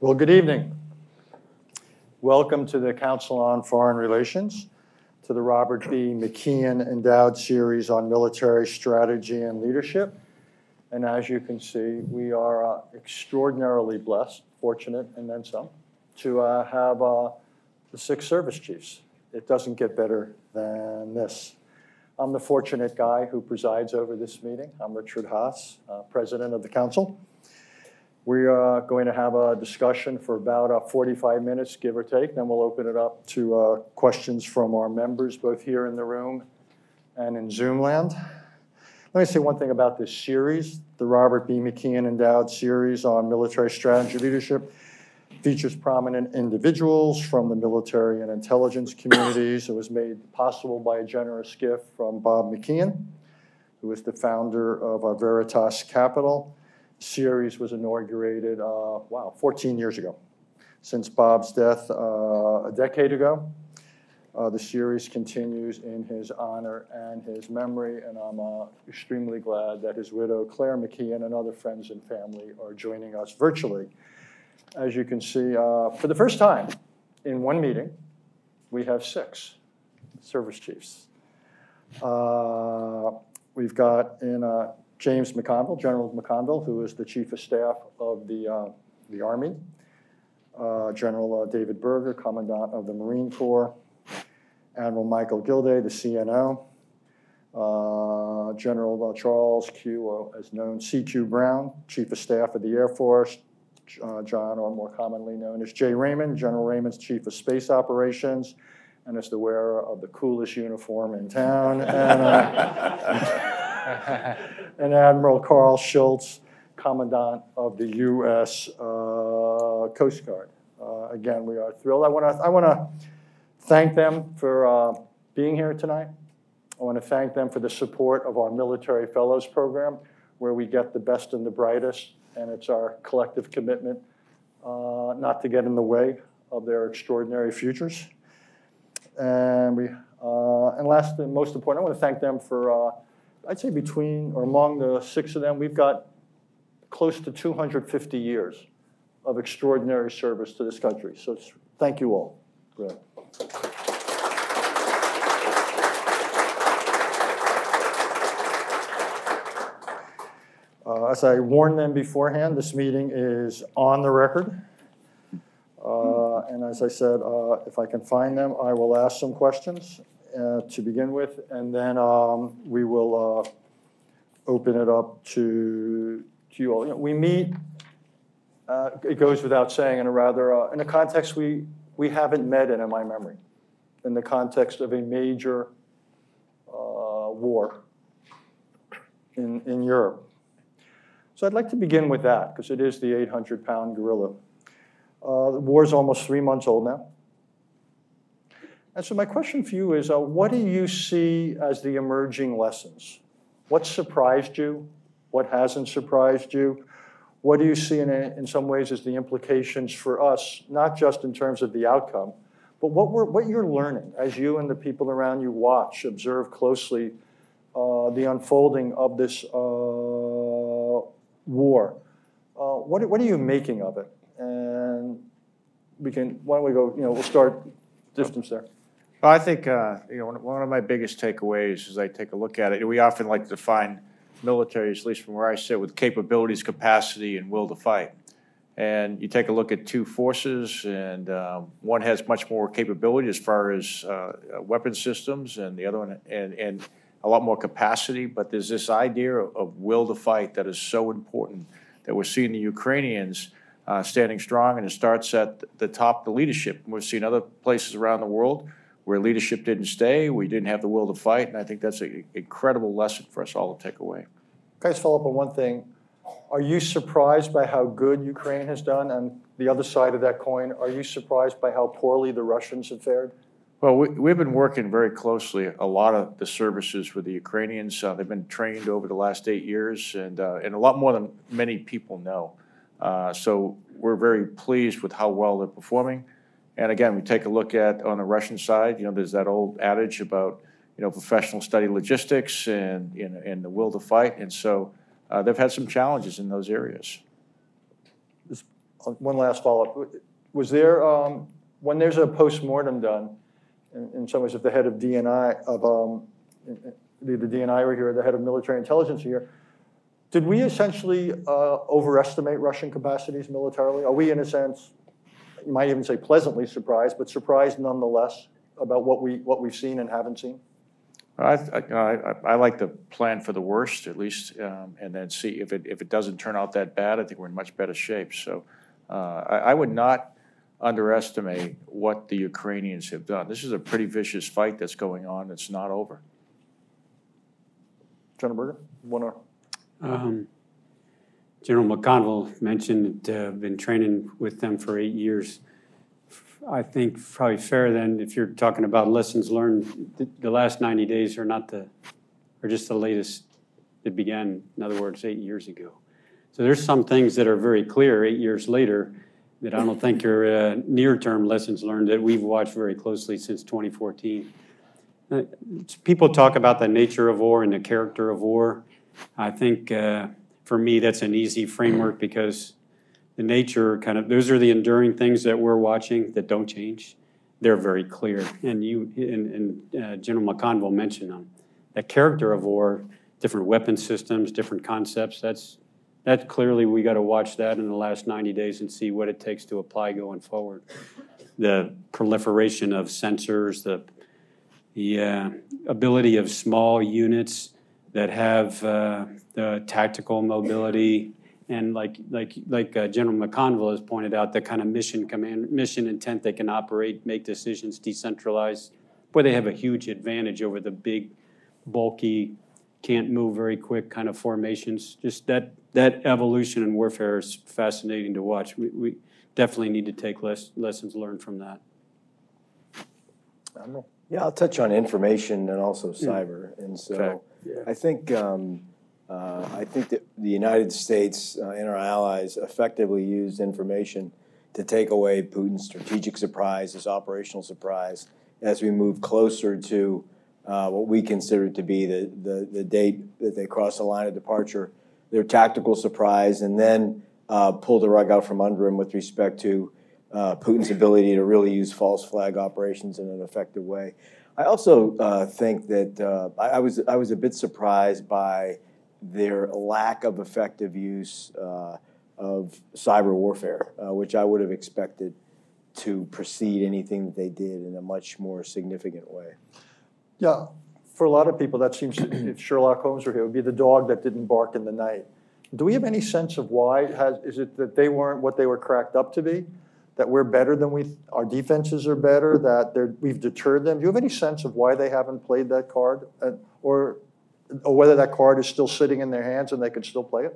Well, good evening. Welcome to the Council on Foreign Relations, to the Robert B. McKeon Endowed Series on Military Strategy and Leadership. And as you can see, we are extraordinarily blessed, fortunate, and then some, to have the 6 service chiefs. It doesn't get better than this. I'm the fortunate guy who presides over this meeting. I'm Richard Haass, President of the Council. We are going to have a discussion for about 45 minutes, give or take. Then we'll open it up to questions from our members, both here in the room and in Zoom land. Let me say one thing about this series. The Robert B. McKeon Endowed Series on Military Strategy Leadership features prominent individuals from the military and intelligence communities. It was made possible by a generous gift from Bob McKeon, who is the founder of Veritas Capital. The series was inaugurated, 14 years ago. Since Bob's death a decade ago, the series continues in his honor and his memory, and I'm extremely glad that his widow, Claire McKeon, and other friends and family are joining us virtually. As you can see, for the first time in one meeting, we have 6 service chiefs. We've got in James McConville, General McConville, who is the Chief of Staff of the Army. General David Berger, Commandant of the Marine Corps. Admiral Michael Gilday, the CNO. General Charles Q, as known, CQ Brown, Chief of Staff of the Air Force. John, or more commonly known as J. Raymond. General Raymond's Chief of Space Operations, and is the wearer of the coolest uniform in town. And Admiral Karl Schultz, Commandant of the U.S. Coast Guard. Again, we are thrilled. I want to thank them for being here tonight. I want to thank them for the support of our Military Fellows Program, where we get the best and the brightest, and it's our collective commitment not to get in the way of their extraordinary futures. And last and most important, I want to thank them for, I'd say between or among the 6 of them, we've got close to 250 years of extraordinary service to this country. So thank you all. Good. As I warned them beforehand, this meeting is on the record. And as I said, if I can find them, I will ask some questions to begin with, and then we will open it up to you all. You know, we meet, it goes without saying, in a context we haven't met in my memory, in the context of a major war in Europe. So I'd like to begin with that, because it is the 800-pound gorilla. The war is almost 3 months old now. And so my question for you is, what do you see as the emerging lessons? What surprised you? What hasn't surprised you? What do you see in some ways as the implications for us, not just in terms of the outcome, but what you're learning as you and the people around you watch, observe closely the unfolding of this war? What are you making of it? And why don't we go, we'll start distance there. Well, I think one of my biggest takeaways as I take a look at it, we often like to define military, at least from where I sit, with capabilities, capacity, and will to fight. And you take a look at 2 forces, and one has much more capability as far as weapon systems, and the other one and a lot more capacity. But there's this idea of will to fight that is so important, that we're seeing the Ukrainians standing strong, and it starts at the top, the leadership. We've seen other places around the world where leadership didn't stay, we didn't have the will to fight, and I think that's an incredible lesson for us all to take away. Can I just follow up on one thing? Are you surprised by how good Ukraine has done? And the other side of that coin, are you surprised by how poorly the Russians have fared? Well, we've been working very closely, a lot of the services with the Ukrainians. They've been trained over the last 8 years, and a lot more than many people know. So we're very pleased with how well they're performing. And again, we take a look at, on the Russian side, there's that old adage about, professional study logistics and the will to fight. And so they've had some challenges in those areas. one last follow-up. Was there, when there's a post-mortem done, in some ways, if the head of DNI, the DNI were here, the head of military intelligence here, did we essentially overestimate Russian capacities militarily? Are we, in a sense, you might even say pleasantly surprised, but surprised nonetheless about what we've seen and haven't seen? I like to plan for the worst, at least, and then see if it doesn't turn out that bad. I think we're in much better shape. So I would not underestimate what the Ukrainians have done. This is a pretty vicious fight that's going on. It's not over. General Berger, General McConville mentioned been training with them for 8 years. I think probably fair then, if you're talking about lessons learned, the last 90 days are just the latest. It began, in other words, 8 years ago. So there's some things that are very clear 8 years later that I don't think are near-term lessons learned that we've watched very closely since 2014. People talk about the nature of war and the character of war. I think for me that's an easy framework because the nature those are the enduring things that we're watching that don't change. They're very clear. And General McConville mentioned them. The character of war, different weapon systems, different concepts, that's clearly we got to watch that in the last 90 days and see what it takes to apply going forward. The proliferation of sensors, the ability of small units that have the tactical mobility, and like General McConville has pointed out, the kind of mission intent they can operate, make decisions, decentralize. Boy, they have a huge advantage over the big, bulky, can't move very quick kind of formations. Just that evolution in warfare is fascinating to watch. We definitely need to take lessons learned from that. Yeah, I'll touch on information and also cyber. And so I think that the United States and our allies effectively used information to take away Putin's strategic surprise, his operational surprise, as we move closer to what we consider to be the date that they cross the line of departure, their tactical surprise, and then pull the rug out from under him with respect to Putin's ability to really use false flag operations in an effective way. I also think that I was a bit surprised by their lack of effective use of cyber warfare, which I would have expected to precede anything that they did in a much more significant way. Yeah, for a lot of people, that seems, if Sherlock Holmes were here, it would be the dog that didn't bark in the night. Do we have any sense of why? Is it that they weren't what they were cracked up to be? That we're better than our defenses are better, that we've deterred them? Do you have any sense of why they haven't played that card? Or whether that card is still sitting in their hands and they could still play it?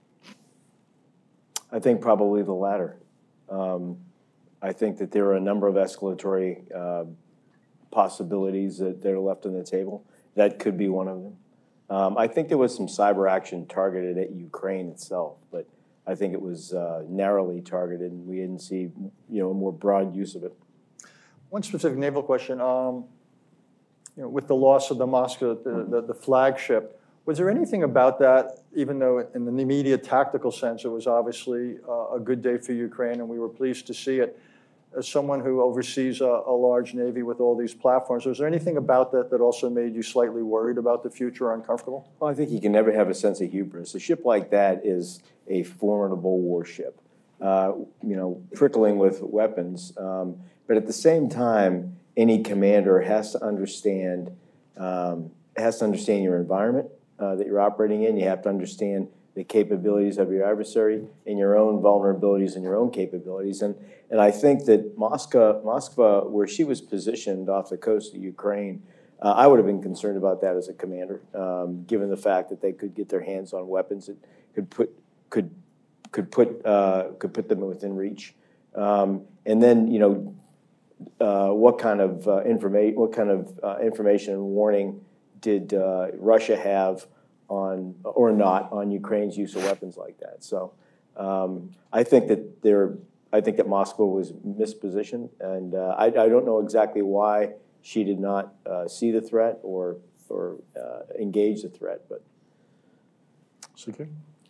I think probably the latter. I think that there are a number of escalatory possibilities that are left on the table. That could be one of them. I think there was some cyber action targeted at Ukraine itself, but I think it was narrowly targeted, and we didn't see, a more broad use of it. One specific naval question: with the loss of the Moscow, the flagship, was there anything about that? Even though in the immediate tactical sense, it was obviously a good day for Ukraine, and we were pleased to see it. As someone who oversees a large Navy with all these platforms, was there anything about that that also made you slightly worried about the future or uncomfortable? Well, I think you can never have a sense of hubris. A ship like that is a formidable warship, trickling with weapons. But at the same time, any commander has to understand your environment that you're operating in. You have to understand the capabilities of your adversary and your own vulnerabilities and your own capabilities. And I think that Moskva, where she was positioned off the coast of Ukraine, I would have been concerned about that as a commander, given the fact that they could get their hands on weapons that could put them within reach. And then, what kind of information and warning did Russia have on or not on Ukraine's use of weapons like that? So I think that Moscow was mispositioned, and I don't know exactly why she did not see the threat or engage the threat. But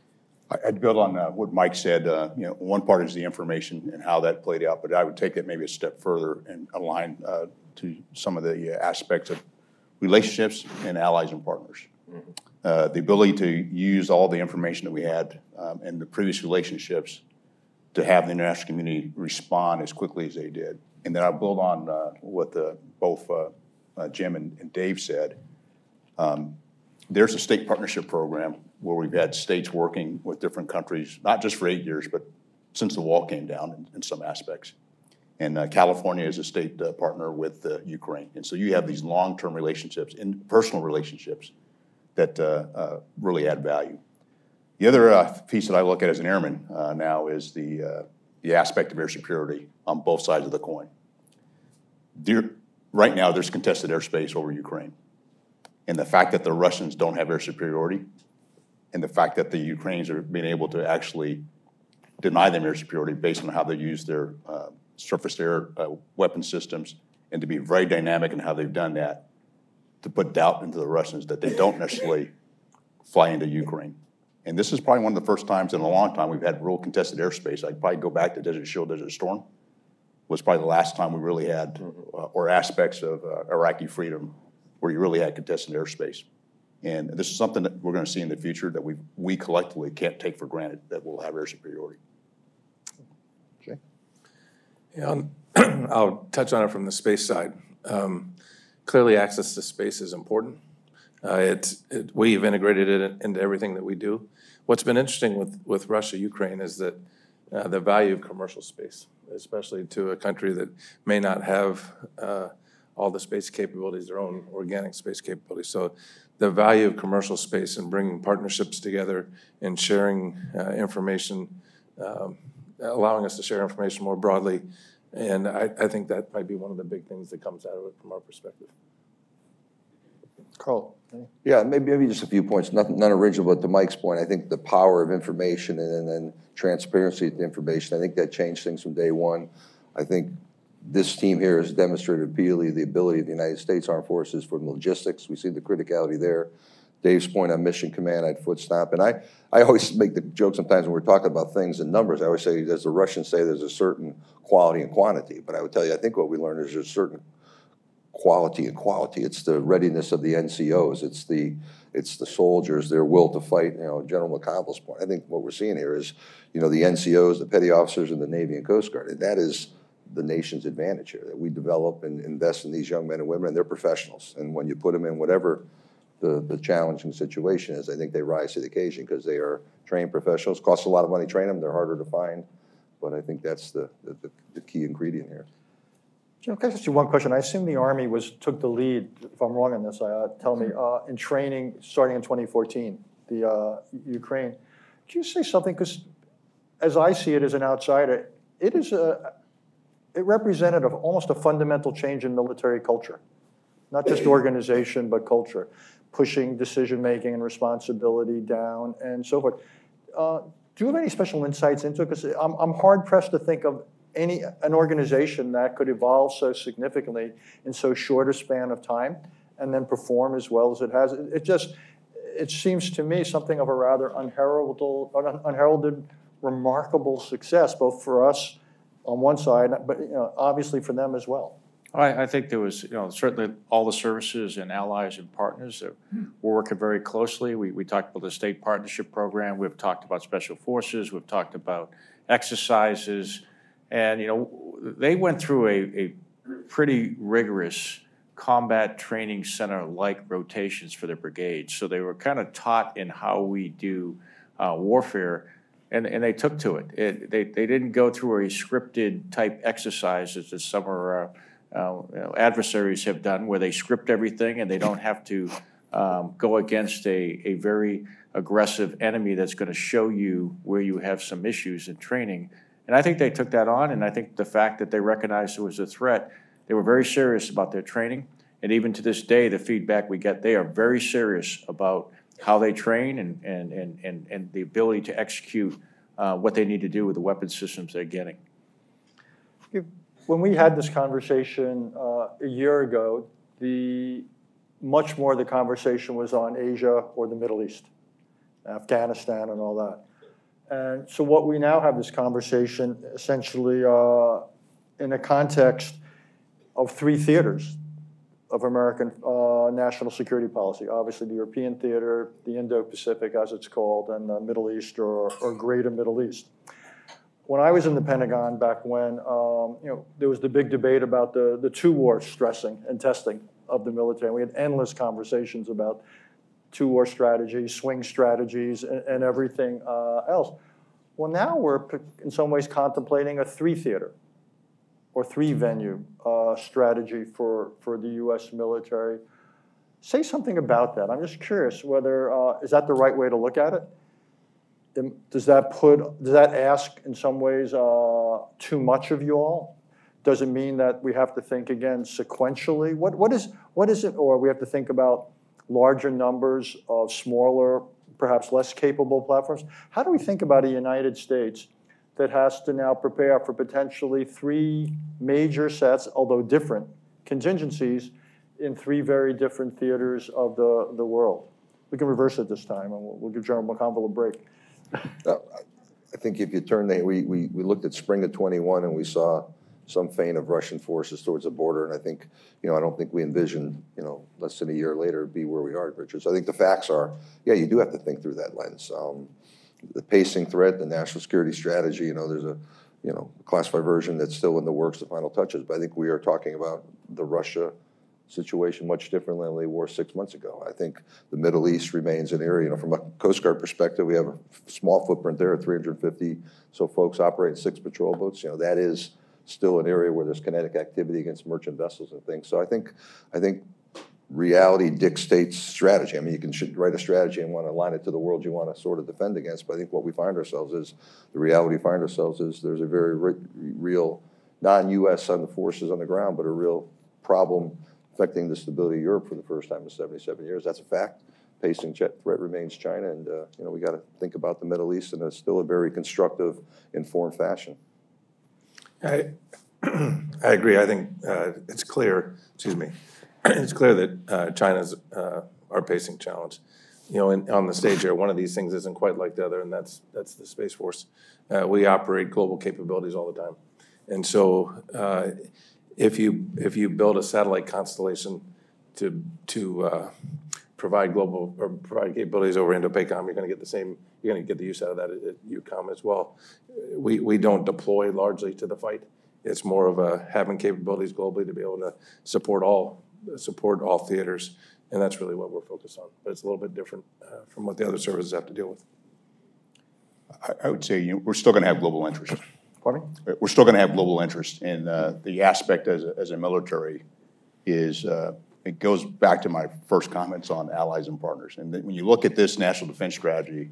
I'd build on what Mike said. One part is the information and how that played out, but I would take it maybe a step further and align to some of the aspects of relationships and allies and partners. Mm-hmm. The ability to use all the information that we had in the previous relationships to have the international community respond as quickly as they did. And then I'll build on what both Jim and Dave said. There's a state partnership program where we've had states working with different countries, not just for 8 years, but since the wall came down in some aspects. And California is a state partner with Ukraine. And so you have these long-term relationships and personal relationships that really add value. The other piece that I look at as an airman now is the aspect of air superiority on both sides of the coin. Right now, there's contested airspace over Ukraine. And the fact that the Russians don't have air superiority and the fact that the Ukrainians are being able to actually deny them air superiority based on how they use their surface air weapon systems, and to be very dynamic in how they've done that, to put doubt into the Russians that they don't necessarily fly into Ukraine. And this is probably one of the first times in a long time we've had real contested airspace. I'd probably go back to Desert Shield, Desert Storm. Was probably the last time we really had, or aspects of Iraqi freedom where you really had contested airspace. And this is something that we're going to see in the future that we collectively can't take for granted, that we'll have air superiority. Okay. Yeah, I'll touch on it from the space side. Clearly, access to space is important. We've integrated it into everything that we do. What's been interesting with Russia, Ukraine, is that the value of commercial space, especially to a country that may not have all the space capabilities, their own organic space capabilities. So the value of commercial space and bringing partnerships together and sharing information, allowing us to share information more broadly. And I think that might be one of the big things that comes out of it from our perspective. Karl. Yeah, maybe just a few points, none original, but to Mike's point, I think the power of information and then transparency of the information, I think that changed things from day one. I think this team here has demonstrated repeatedly the ability of the United States Armed Forces for logistics. We see the criticality there. Dave's point on mission command, I'd foot stomp. And I always make the joke sometimes when we're talking about things and numbers, I always say, as the Russians say, there's a certain quality and quantity. But I would tell you, I think what we learned is there's a certain quality and quality. It's the readiness of the NCOs. It's the soldiers, their will to fight. General McConville's point. I think what we're seeing here is, the NCOs, the petty officers in the Navy and Coast Guard, and that is the nation's advantage here, that we develop and invest in these young men and women, and they're professionals. And when you put them in whatever the challenging situation is, I think they rise to the occasion because they are trained professionals. Costs a lot of money to train them. They're harder to find. But I think that's the key ingredient here. Jim, can I ask you one question? I assume the Army took the lead, if I'm wrong on this, tell me, in training starting in 2014, the Ukraine. Could you say something? Because as I see it as an outsider, it represented almost a fundamental change in military culture, not just organization, but culture, pushing decision-making and responsibility down and so forth. Do you have any special insights into it? Because I'm hard-pressed to think of an organization that could evolve so significantly in so short a span of time and then perform as well as it has. It seems to me something of a rather unheralded, remarkable success, both for us on one side, but obviously for them as well. I think there was, certainly all the services and allies and partners that were working very closely. We talked about the state partnership program. We've talked about special forces. We've talked about exercises. And, they went through a pretty rigorous combat training center-like rotations for the brigades. So they were kind of taught in how we do warfare, and they took to it. They didn't go through a scripted type exercises that some of our adversaries have done, where they script everything and they don't have to go against a very aggressive enemy that's going to show you where you have some issues in training. And I think they took that on, and I think the fact that they recognized it was a threat, they were very serious about their training. And even to this day, the feedback we get, they are very serious about how they train and the ability to execute what they need to do with the weapon systems they're getting. When we had this conversation a year ago, much more of the conversation was on Asia or the Middle East, Afghanistan and all that. And so what we now have this conversation essentially in a context of 3 theaters of American national security policy. Obviously the European theater, the Indo-Pacific as it's called, and the Middle East or Greater Middle East. When I was in the Pentagon back when, there was the big debate about the 2-war stressing and testing of the military. We had endless conversations about 2-war strategies, swing strategies, and everything else. Well, now we're in some ways contemplating a 3-theater or 3-venue strategy for the U.S. military. Say something about that. I'm just curious whether, is that the right way to look at it? Does that ask in some ways too much of you all? Does it mean that we have to think again sequentially? What is it, or we have to think about larger numbers of smaller, perhaps less capable platforms? How do we think about a United States that has to now prepare for potentially 3 major sets, although different, contingencies in 3 very different theaters of the world? We can reverse it this time, and we'll give General McConville a break. I think if you turn we looked at spring of 21 and we saw some feint of Russian forces towards the border, and I think, I don't think we envisioned, less than a year later be where we are, Richard. So I think the facts are, yeah, you do have to think through that lens. The pacing threat, the national security strategy, there's a, classified version that's still in the works, the final touches, but I think we are talking about the Russia situation much differently than they were 6 months ago. I think the Middle East remains an area, from a Coast Guard perspective, we have a small footprint there, 350 so folks operating 6 patrol boats. That is still an area where there's kinetic activity against merchant vessels and things. So I think reality dictates strategy. I mean, you should write a strategy and want to align it to the world you want to sort of defend against, but I think what we find ourselves is, the reality we find ourselves is there's a very real non-U.S. on the forces on the ground, but a real problem affecting the stability of Europe for the first time in 77 years. That's a fact. Pacing threat remains China, and we got to think about the Middle East in still a very constructive, informed fashion. I agree. I think it's clear. Excuse me. It's clear that China's our pacing challenge. On the stage here, one of these things isn't quite like the other, and that's the Space Force. We operate global capabilities all the time, and so. If you build a satellite constellation to provide global or provide capabilities over Indo-PACOM, you're going to get the use out of that at EUCOM as well. We don't deploy largely to the fight. It's more of having capabilities globally to be able to support all theaters, and that's really what we're focused on. But it's a little bit different from what the other services have to deal with. I would say we're still going to have global interest. Pardon me? We're still going to have global interest, and the aspect as a military is it goes back to my first comments on allies and partners. And when you look at this national defense strategy,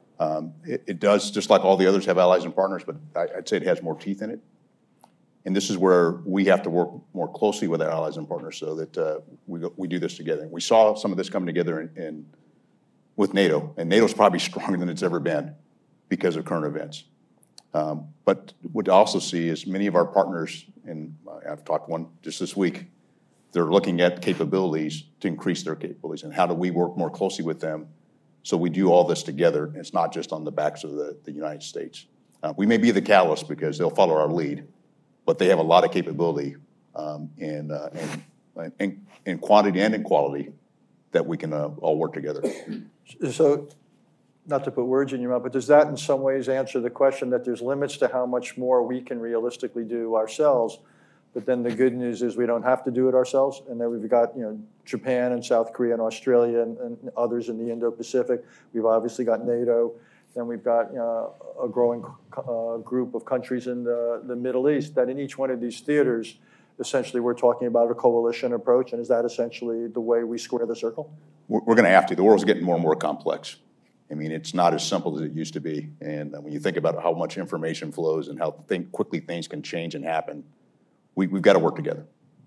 it does, just like all the others, have allies and partners, but I'd say it has more teeth in it. And this is where we have to work more closely with our allies and partners so that we do this together. We saw some of this coming together with NATO, and NATO's probably stronger than it's ever been because of current events. But what I also see is many of our partners, and I've talked to one just this week, they're looking at capabilities to increase their capabilities, and how do we work more closely with them so we do all this together, and it's not just on the backs of the United States. We may be the catalyst because they'll follow our lead, but they have a lot of capability in quantity and in quality that we can all work together. So, not to put words in your mouth, but does that in some ways answer the question that there's limits to how much more we can realistically do ourselves, but then the good news is we don't have to do it ourselves, and then we've got Japan and South Korea and Australia and others in the Indo-Pacific. We've obviously got NATO, then we've got a growing group of countries in the Middle East, that in each one of these theaters, essentially we're talking about a coalition approach, and is that essentially the way we square the circle? We're going to have to. The world's getting more and more complex. I mean, it's not as simple as it used to be. And when you think about how much information flows and how quickly things can change and happen, we've got to work together.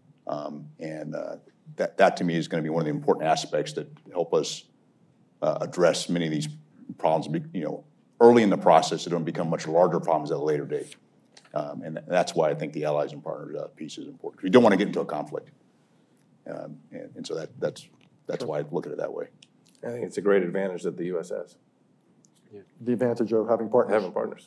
That to me is going to be one of the important aspects that help us address many of these problems. Early in the process, it don't become much larger problems at a later date. And that's why I think the allies and partners piece is important. We don't want to get into a conflict. And so that's why I look at it that way. I think it's a great advantage that the U.S. has. the advantage of having partners. Having partners.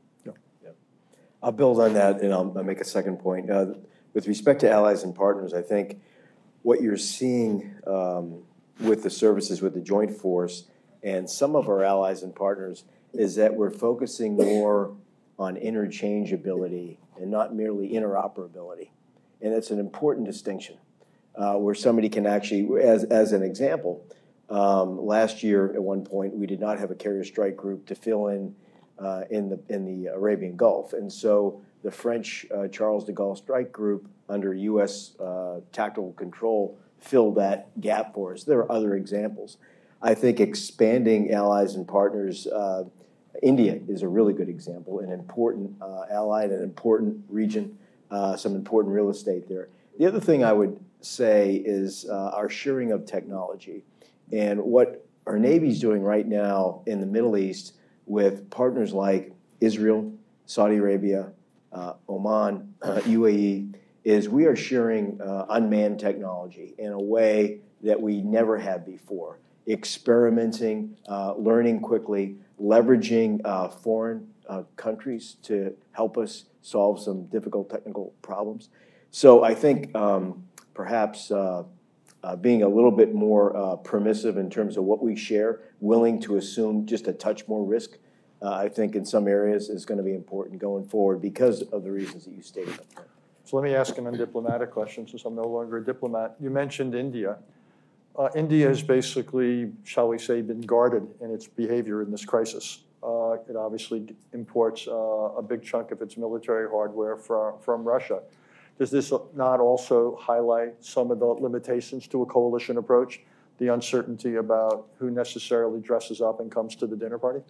I'll build on that, and I'll make a second point. With respect to allies and partners, I think what you're seeing with the services, with the Joint Force, and some of our allies and partners is that we're focusing more on interchangeability and not merely interoperability. And it's an important distinction where somebody can actually, as an example, last year at one point we did not have a carrier strike group to fill in the Arabian Gulf. And so the French Charles de Gaulle strike group under U.S. tactical control filled that gap for us. There are other examples. I think expanding allies and partners, India is a really good example, an important ally and an important region, some important real estate there. The other thing I would say is our sharing of technology. And what our Navy's doing right now in the Middle East with partners like Israel, Saudi Arabia, Oman, UAE, is we are sharing unmanned technology in a way that we never have before. Experimenting, learning quickly, leveraging foreign countries to help us solve some difficult technical problems. So I think perhaps being a little bit more permissive in terms of what we share, willing to assume just a touch more risk, I think in some areas is going to be important going forward because of the reasons that you stated up there. So let me ask an undiplomatic question since I'm no longer a diplomat. You mentioned India. India has basically, shall we say, been guarded in its behavior in this crisis. It obviously imports a big chunk of its military hardware from Russia. Does this not also highlight some of the limitations to a coalition approach, the uncertainty about who necessarily dresses up and comes to the dinner party?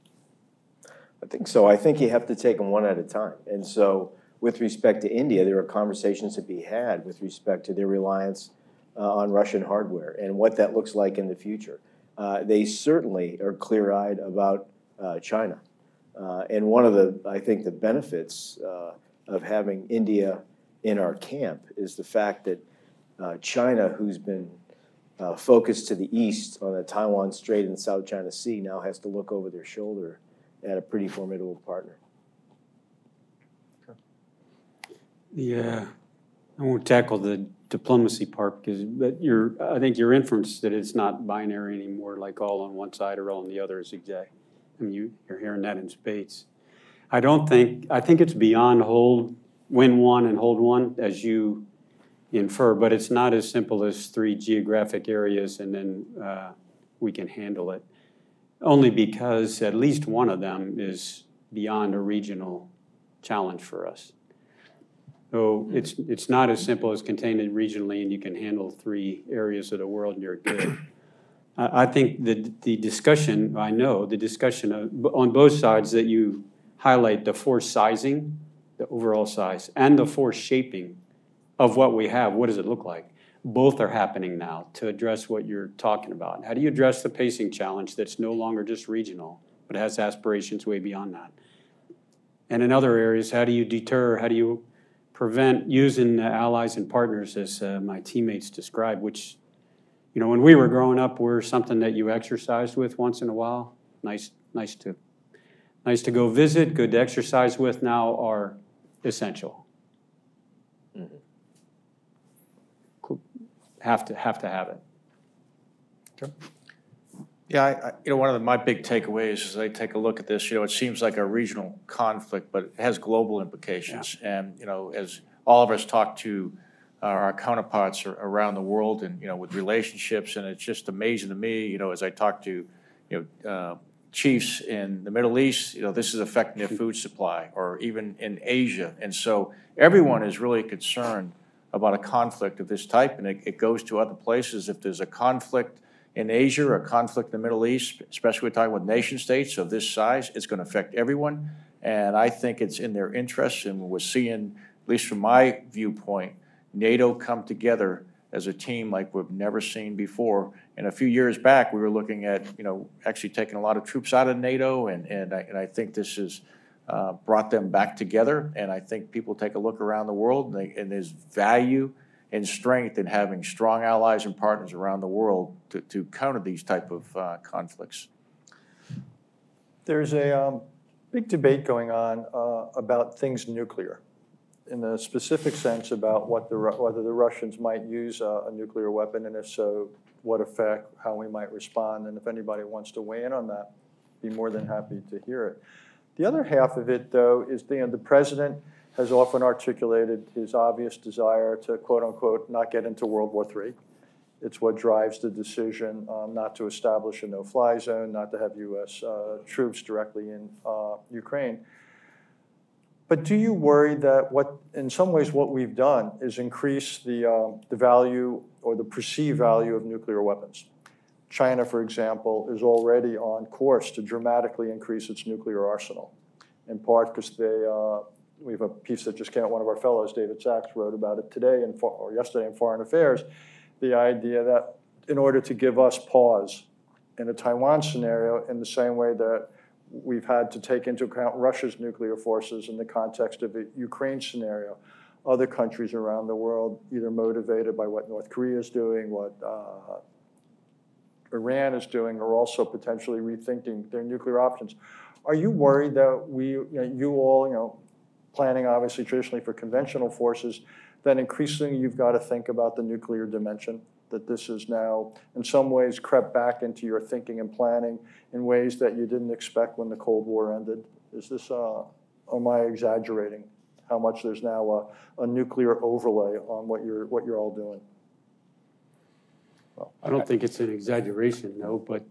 I think so. I think you have to take them one at a time. And so with respect to India, there are conversations to be had with respect to their reliance on Russian hardware and what that looks like in the future. They certainly are clear-eyed about China. And one of the, I think, the benefits of having India in our camp is the fact that China, who's been focused to the east on the Taiwan Strait and the South China Sea, now has to look over their shoulder at a pretty formidable partner. Yeah, I won't tackle the diplomacy part because I think your inference that it's not binary anymore, like all on one side or all on the other is exact. I mean, you're hearing that in spades. I think it's beyond win one and hold one, as you infer, but it's not as simple as 3 geographic areas and then we can handle it. Only because at least one of them is beyond a regional challenge for us. So it's not as simple as contained it regionally and you can handle 3 areas of the world and you're good. I think the discussion, the discussion on both sides that you highlight the force sizing, the overall size, and the force shaping of what we have, what does it look like? Both are happening now to address what you're talking about. How do you address the pacing challenge that's no longer just regional, but has aspirations way beyond that? And in other areas, how do you deter, how do you prevent using the allies and partners as my teammates described, which, you know, when we were growing up, were something that you exercised with once in a while. Nice to go visit, good to exercise with, now are essential. Mm-hmm. Have to have it. Okay. Yeah, one of my big takeaways as I take a look at this, it seems like a regional conflict, but it has global implications. Yeah. And, as all of us talk to our counterparts around the world and, with relationships, and it's just amazing to me, as I talk to, chiefs in the Middle East, this is affecting their food supply, or even in Asia. And so everyone is really concerned about a conflict of this type, and it goes to other places. If there's a conflict in Asia or a conflict in the Middle East, especially we're talking with nation states of this size, it's going to affect everyone. And I think it's in their interest, and we're seeing, at least from my viewpoint, NATO come together as a team like we've never seen before. And a few years back, we were looking at, actually taking a lot of troops out of NATO, and I think this has brought them back together. And I think people take a look around the world, and there's value and strength in having strong allies and partners around the world to counter these type of conflicts. There's a big debate going on about things nuclear, in the specific sense about whether the Russians might use a nuclear weapon, and if so, what effect, how we might respond. And if anybody wants to weigh in on that, be more than happy to hear it. The other half of it, though, is the president has often articulated his obvious desire to, quote unquote, not get into World War III. It's what drives the decision not to establish a no-fly zone, not to have U.S. Troops directly in Ukraine. But do you worry that in some ways what we've done is increase the value or the perceived value of nuclear weapons? China, for example, is already on course to dramatically increase its nuclear arsenal, in part because we have a piece that just came out, one of our fellows, David Sachs, wrote about it today or yesterday in Foreign Affairs, the idea that in order to give us pause in a Taiwan scenario in the same way that we've had to take into account Russia's nuclear forces in the context of a Ukraine scenario, other countries around the world, either motivated by what North Korea is doing, what Iran is doing, are also potentially rethinking their nuclear options. Are you worried that you all, planning obviously traditionally for conventional forces, that increasingly you've got to think about the nuclear dimension, that this is now in some ways crept back into your thinking and planning in ways that you didn't expect when the Cold War ended? Is this, am I exaggerating how much there's now a nuclear overlay on what you're all doing? Well, I don't think it's an exaggeration, no, but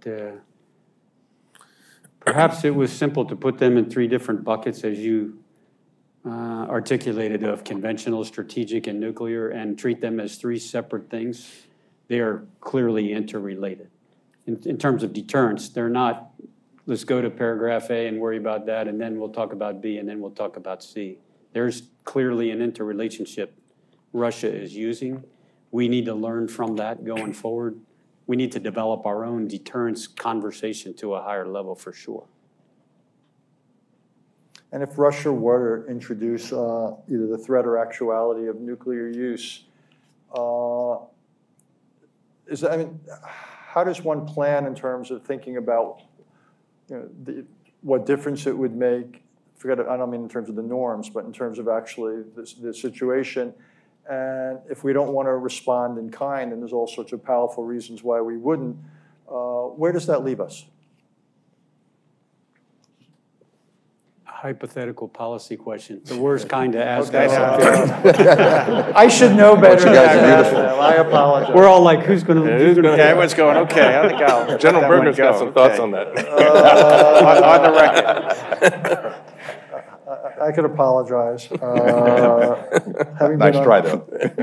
perhaps it was simple to put them in 3 different buckets, as you articulated, of conventional, strategic, and nuclear, and treat them as 3 separate things. They are clearly interrelated. In terms of deterrence, they're not, let's go to paragraph A and worry about that, and then we'll talk about B, and then we'll talk about C. There's clearly an interrelationship Russia is using. We need to learn from that going forward. We need to develop our own deterrence conversation to a higher level for sure. And if Russia were to introduce either the threat or actuality of nuclear use, how does one plan in terms of thinking about what difference it would make? I don't mean in terms of the norms, but in terms of actually the situation. And if we don't want to respond in kind, and there's all sorts of powerful reasons why we wouldn't, where does that leave us? Hypothetical policy question. The worst kind to ask. Okay. I should know better than that. I apologize. We're all like, who's going to? Yeah, everyone's going, okay, I think I'll General Berger's got some thoughts on that. On the record. I could apologize. Nice try, though.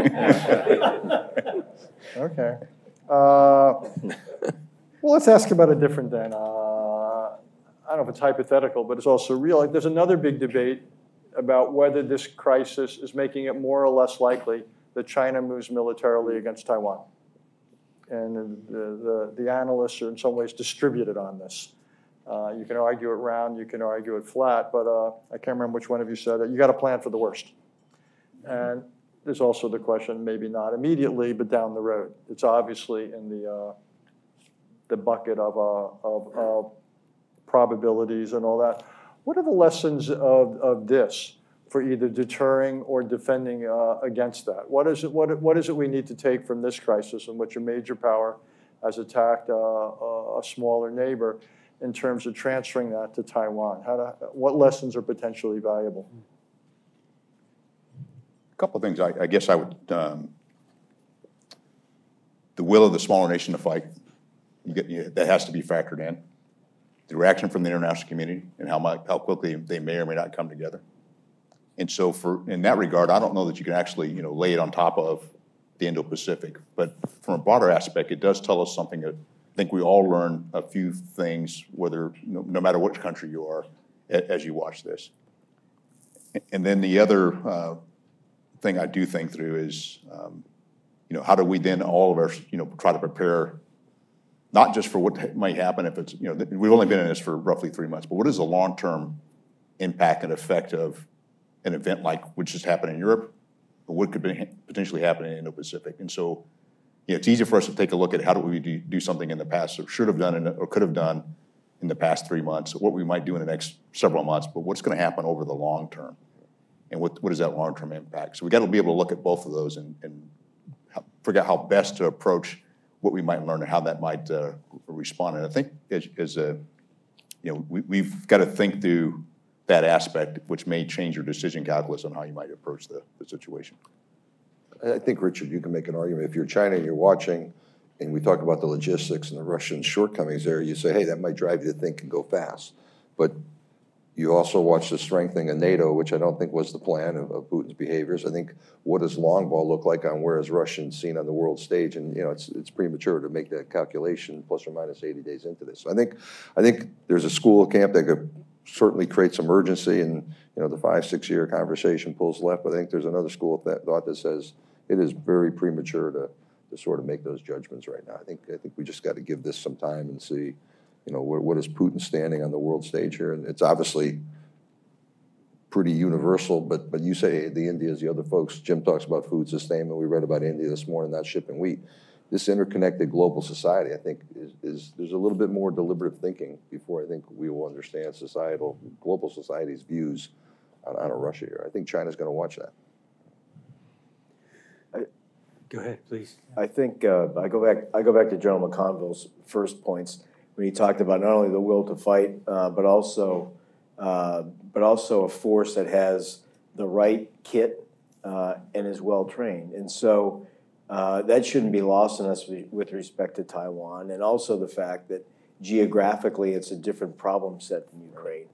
Okay. Well, let's ask about it different then. I don't know if it's hypothetical, but it's also real. Like, there's another big debate about whether this crisis is making it more or less likely that China moves militarily against Taiwan. And the analysts are in some ways distributed on this. You can argue it round, you can argue it flat, but I can't remember which one of you said it. You got to plan for the worst. And there's also the question, maybe not immediately, but down the road. It's obviously in the bucket of probabilities and all that. What are the lessons of this for either deterring or defending against that? What is it we need to take from this crisis in which a major power has attacked a smaller neighbor in terms of transferring that to Taiwan? What lessons are potentially valuable? A couple of things. I guess I would, the will of the smaller nation to fight, that has to be factored in. The reaction from the international community and how quickly they may or may not come together. And so in that regard, I don't know that you can actually lay it on top of the Indo-Pacific. But from a broader aspect, it does tell us something that I think we all learn a few things, whether no matter which country you are, as you watch this. And then the other thing I do think through is, how do we then all of us, try to prepare, not just for what might happen if it's, we've only been in this for roughly 3 months, but what is the long-term impact and effect of an event like which has happened in Europe, or what could potentially happen in the Indo-Pacific? And so, it's easy for us to take a look at how do we do something in the past or should have done or could have done in the past 3 months, what we might do in the next several months, but what's going to happen over the long term, and what is that long-term impact? So we got to be able to look at both of those and figure out how best to approach what we might learn and how that might respond. And I think we've got to think through that aspect, which may change your decision calculus on how you might approach the situation. I think, Richard, you can make an argument. If you're China and you're watching, and we talk about the logistics and the Russian shortcomings there, you say, hey, that might drive you to think and go fast. But you also watch the strengthening of NATO, which I don't think was the plan of Putin's behaviors. I think, what does long ball look like on where is Russian seen on the world stage? And it's premature to make that calculation plus or minus 80 days into this. So I think there's a school of camp that could certainly create some urgency, and the 5-6 year conversation pulls left. But I think there's another school of thought that says it is very premature to sort of make those judgments right now. I think we just got to give this some time and see, what is Putin standing on the world stage here? And it's obviously pretty universal, but you say the Indias, the other folks, Jim talks about food sustainment. We read about India this morning not shipping wheat. This interconnected global society, I think, is there's a little bit more deliberative thinking before I think we will understand global society's views on a Russia here. I think China's going to watch that. Go ahead, please. I think I go back to General McConville's first points when he talked about not only the will to fight, but also a force that has the right kit and is well trained. And so that shouldn't be lost on us with respect to Taiwan, and also the fact that geographically it's a different problem set than Ukraine.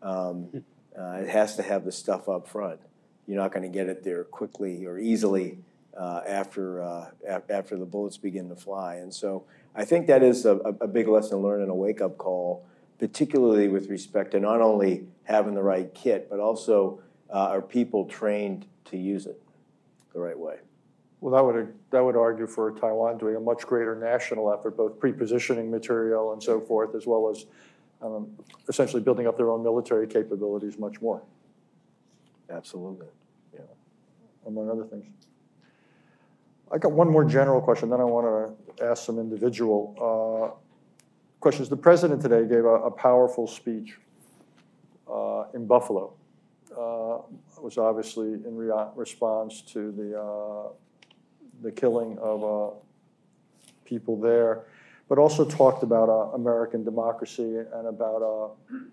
It has to have the stuff up front. You're not going to get it there quickly or easily after the bullets begin to fly. And so I think that is a big lesson learned and a wake-up call, particularly with respect to not only having the right kit, but also are people trained to use it the right way. Well, that would argue for Taiwan doing a much greater national effort, both pre-positioning material and so forth, as well as essentially building up their own military capabilities much more. Absolutely. Yeah. Among other things. I got one more general question, then I want to ask some individual questions. The president today gave a powerful speech in Buffalo. It was obviously in response to the killing of people there, but also talked about American democracy and about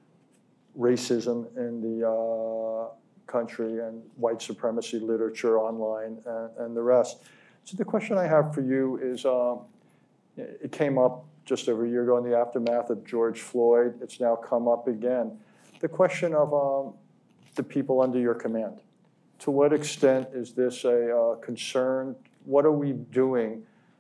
racism in the country and white supremacy literature online and the rest. So the question I have for you is, it came up just over a year ago in the aftermath of George Floyd. It's now come up again. The question of the people under your command. To what extent is this a concern? What are we doing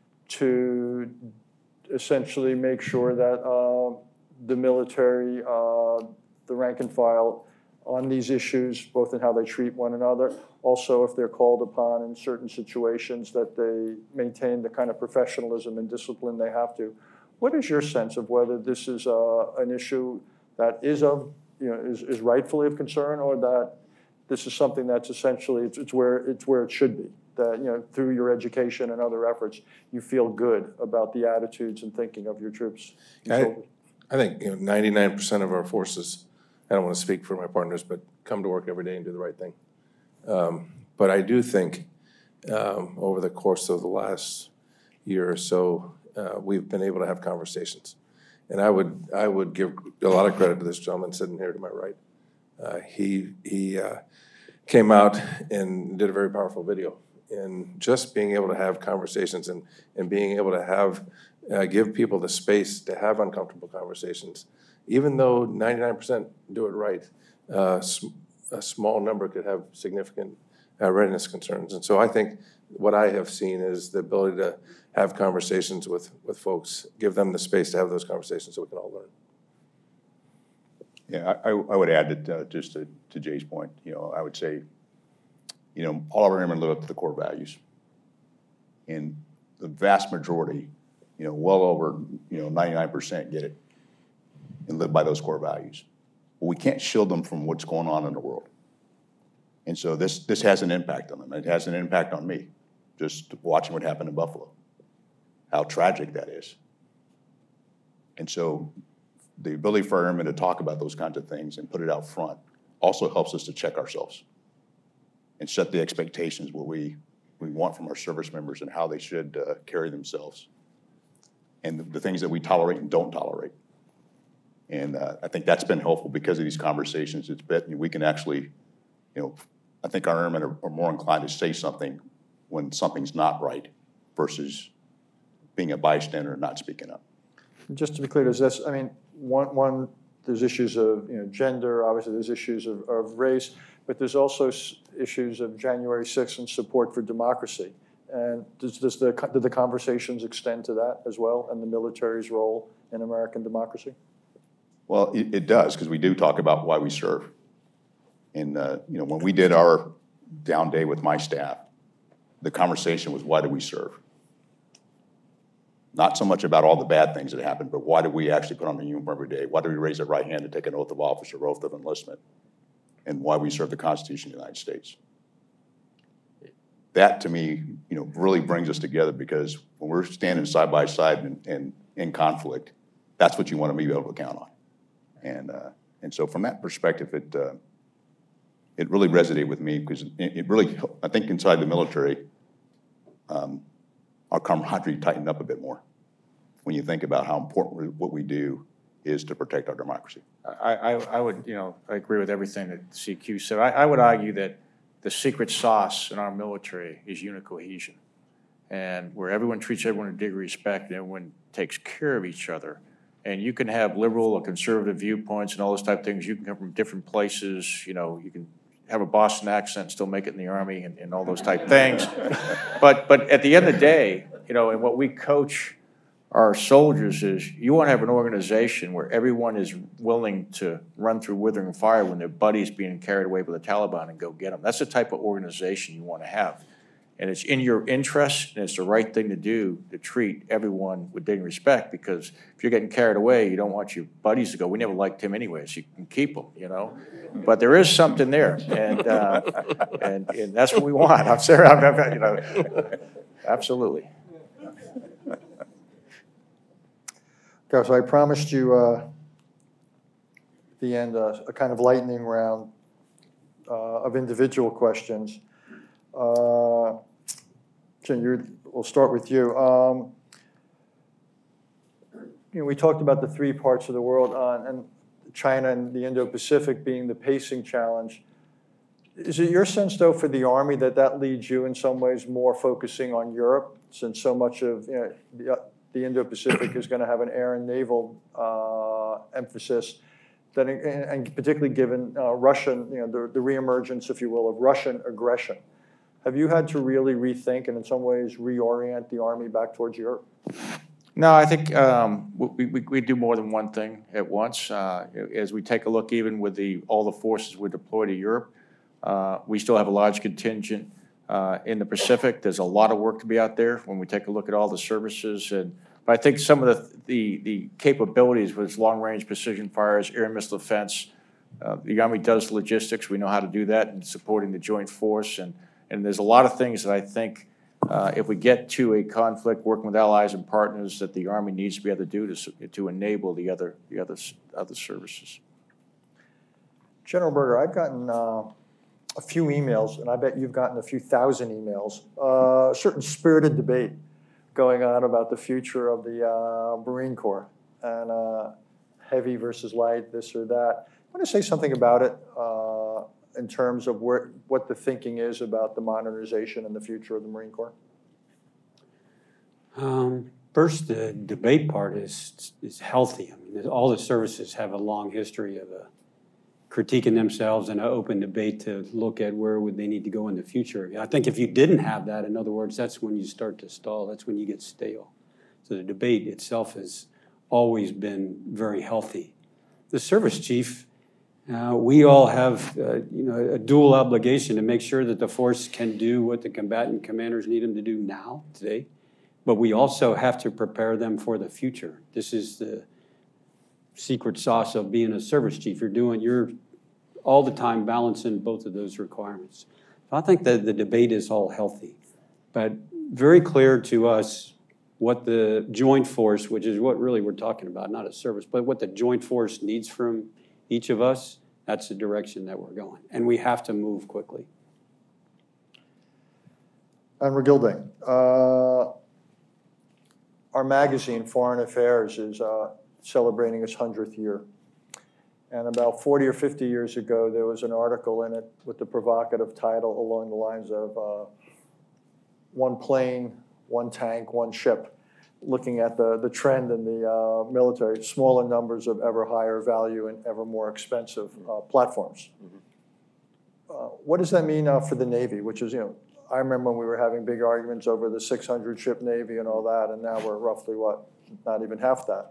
to essentially make sure that the military, the rank and file on these issues, both in how they treat one another, also if they're called upon in certain situations, that they maintain the kind of professionalism and discipline they have to? What is your sense of whether this is an issue that is is rightfully of concern, or that this is something that's essentially it's where it should be? That through your education and other efforts, you feel good about the attitudes and thinking of your troops. I think 99% of our forces, I don't want to speak for my partners, but come to work every day and do the right thing. But I do think over the course of the last year or so, we've been able to have conversations. And I would give a lot of credit to this gentleman sitting here to my right. He came out and did a very powerful video. And just being able to have conversations and being able to have give people the space to have uncomfortable conversations, even though 99% do it right, a small number could have significant readiness concerns. And so I think what I have seen is the ability to have conversations with folks, give them the space to have those conversations so we can all learn. Yeah, I would add that just to Jay's point, I would say, all of our airmen live up to the core values. And the vast majority, well over, 99% get it and live by those core values. But we can't shield them from what's going on in the world. And so this has an impact on them. It has an impact on me, just watching what happened in Buffalo, how tragic that is. And so the ability for airmen to talk about those kinds of things and put it out front also helps us to check ourselves and set the expectations what we want from our service members and how they should carry themselves, and the things that we tolerate and don't tolerate. And I think that's been helpful because of these conversations. It's been, we can actually, I think our airmen are more inclined to say something when something's not right versus being a bystander and not speaking up. Just to be clear, does this, I mean, one there's issues of gender, obviously there's issues of race, but there's also issues of January 6th and support for democracy. And do the conversations extend to that as well, and the military's role in American democracy? Well, it does, because we do talk about why we serve. And when we did our down day with my staff, the conversation was, why do we serve? Not so much about all the bad things that happened, but why do we actually put on the uniform every day? Why do we raise our right hand to take an oath of office or oath of enlistment? And why we serve the Constitution of the United States. That, to me, really brings us together, because when we're standing side by side and in conflict, that's what you want to be able to count on. And so from that perspective, it really resonated with me, because it really, I think inside the military, our camaraderie tightened up a bit more when you think about how important what we do is to protect our democracy. I would, I agree with everything that CQ said. I would argue that the secret sauce in our military is unit cohesion, and where everyone treats everyone with dignity, respect, and everyone takes care of each other. And you can have liberal or conservative viewpoints and all those type of things. You can come from different places. You can have a Boston accent and still make it in the Army and all those type things. But at the end of the day, and what we coach our soldiers is, you want to have an organization where everyone is willing to run through withering fire when their buddy's being carried away by the Taliban and go get them. That's the type of organization you want to have. And it's in your interest, and it's the right thing to do to treat everyone with dignity and respect, because if you're getting carried away, you don't want your buddies to go, we never liked him anyway, so you can keep them, But there is something there, and that's what we want. I'm sorry, absolutely. Okay, so I promised you at the end a kind of lightning round of individual questions. Jen, we'll start with you. We talked about the three parts of the world, and China and the Indo-Pacific being the pacing challenge. Is it your sense, though, for the Army that leads you in some ways more focusing on Europe, since so much of the Indo-Pacific is going to have an air and naval emphasis, and particularly given Russian, the reemergence, if you will, of Russian aggression? Have you had to really rethink and in some ways reorient the Army back towards Europe? No, I think we do more than one thing at once. As we take a look, even with all the forces we deploy to Europe, we still have a large contingent in the Pacific. There's a lot of work to be out there when we take a look at all the services. But I think some of the capabilities with its long-range precision fires, air and missile defense, the Army does logistics. We know how to do that in supporting the joint force. And there's a lot of things that I think if we get to a conflict working with allies and partners that the Army needs to be able to do to enable the other services. General Berger, I've gotten a few emails, and I bet you've gotten a few thousand emails, a certain spirited debate going on about the future of the Marine Corps and heavy versus light, this or that. I want to say something about it in terms of what the thinking is about the modernization and the future of the Marine Corps. First, the debate part is healthy. I mean, all the services have a long history of critiquing themselves and an open debate to look at where would they need to go in the future. I think if you didn't have that, in other words, that's when you start to stall. That's when you get stale. So the debate itself has always been very healthy. The service chief, we all have a dual obligation to make sure that the force can do what the combatant commanders need them to do now, today, but we also have to prepare them for the future. This is the secret sauce of being a service chief. You're all the time balancing both of those requirements. So I think that the debate is all healthy, but very clear to us what the joint force, which is what really we're talking about, not a service, but what the joint force needs from each of us, that's the direction that we're going. And we have to move quickly. Admiral Gilday, our magazine, Foreign Affairs, is celebrating its 100th year. And about 40 or 50 years ago, there was an article in it with the provocative title along the lines of one plane, one tank, one ship, looking at the trend in the military, smaller numbers of ever higher value and ever more expensive platforms. What does that mean for the Navy, which is, I remember when we were having big arguments over the 600 ship Navy and all that, and now we're roughly, what, not even half that.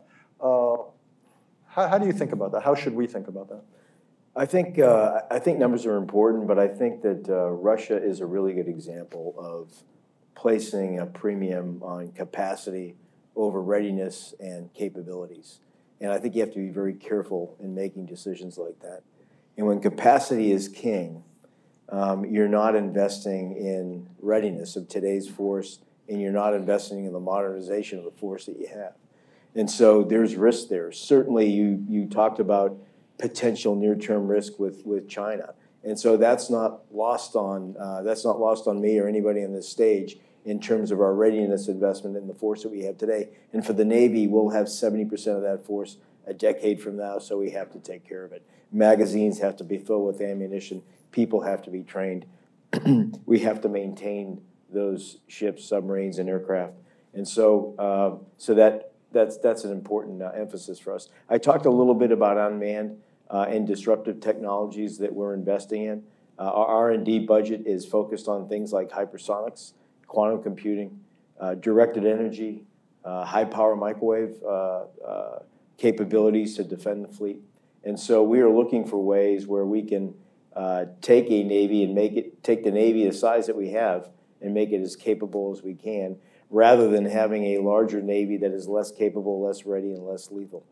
How do you think about that? How should we think about that? I think numbers are important, but I think that Russia is a really good example of placing a premium on capacity over readiness and capabilities. And I think you have to be very careful in making decisions like that. And when capacity is king, you're not investing in readiness of today's force, and you're not investing in the modernization of the force that you have. And so there's risk there. Certainly you talked about potential near-term risk with China. And so that's not lost on me or anybody on this stage in terms of our readiness investment in the force that we have today. And for the Navy, we'll have 70% of that force a decade from now, so we have to take care of it. Magazines have to be filled with ammunition. People have to be trained. We have to maintain those ships, submarines, and aircraft. And so, that's an important emphasis for us. I talked a little bit about unmanned and disruptive technologies that we're investing in. Our R&D budget is focused on things like hypersonics, quantum computing, directed energy, high-power microwave capabilities to defend the fleet. And so we are looking for ways where we can take a Navy and take the Navy the size that we have and make it as capable as we can, rather than having a larger Navy that is less capable, less ready, and less lethal.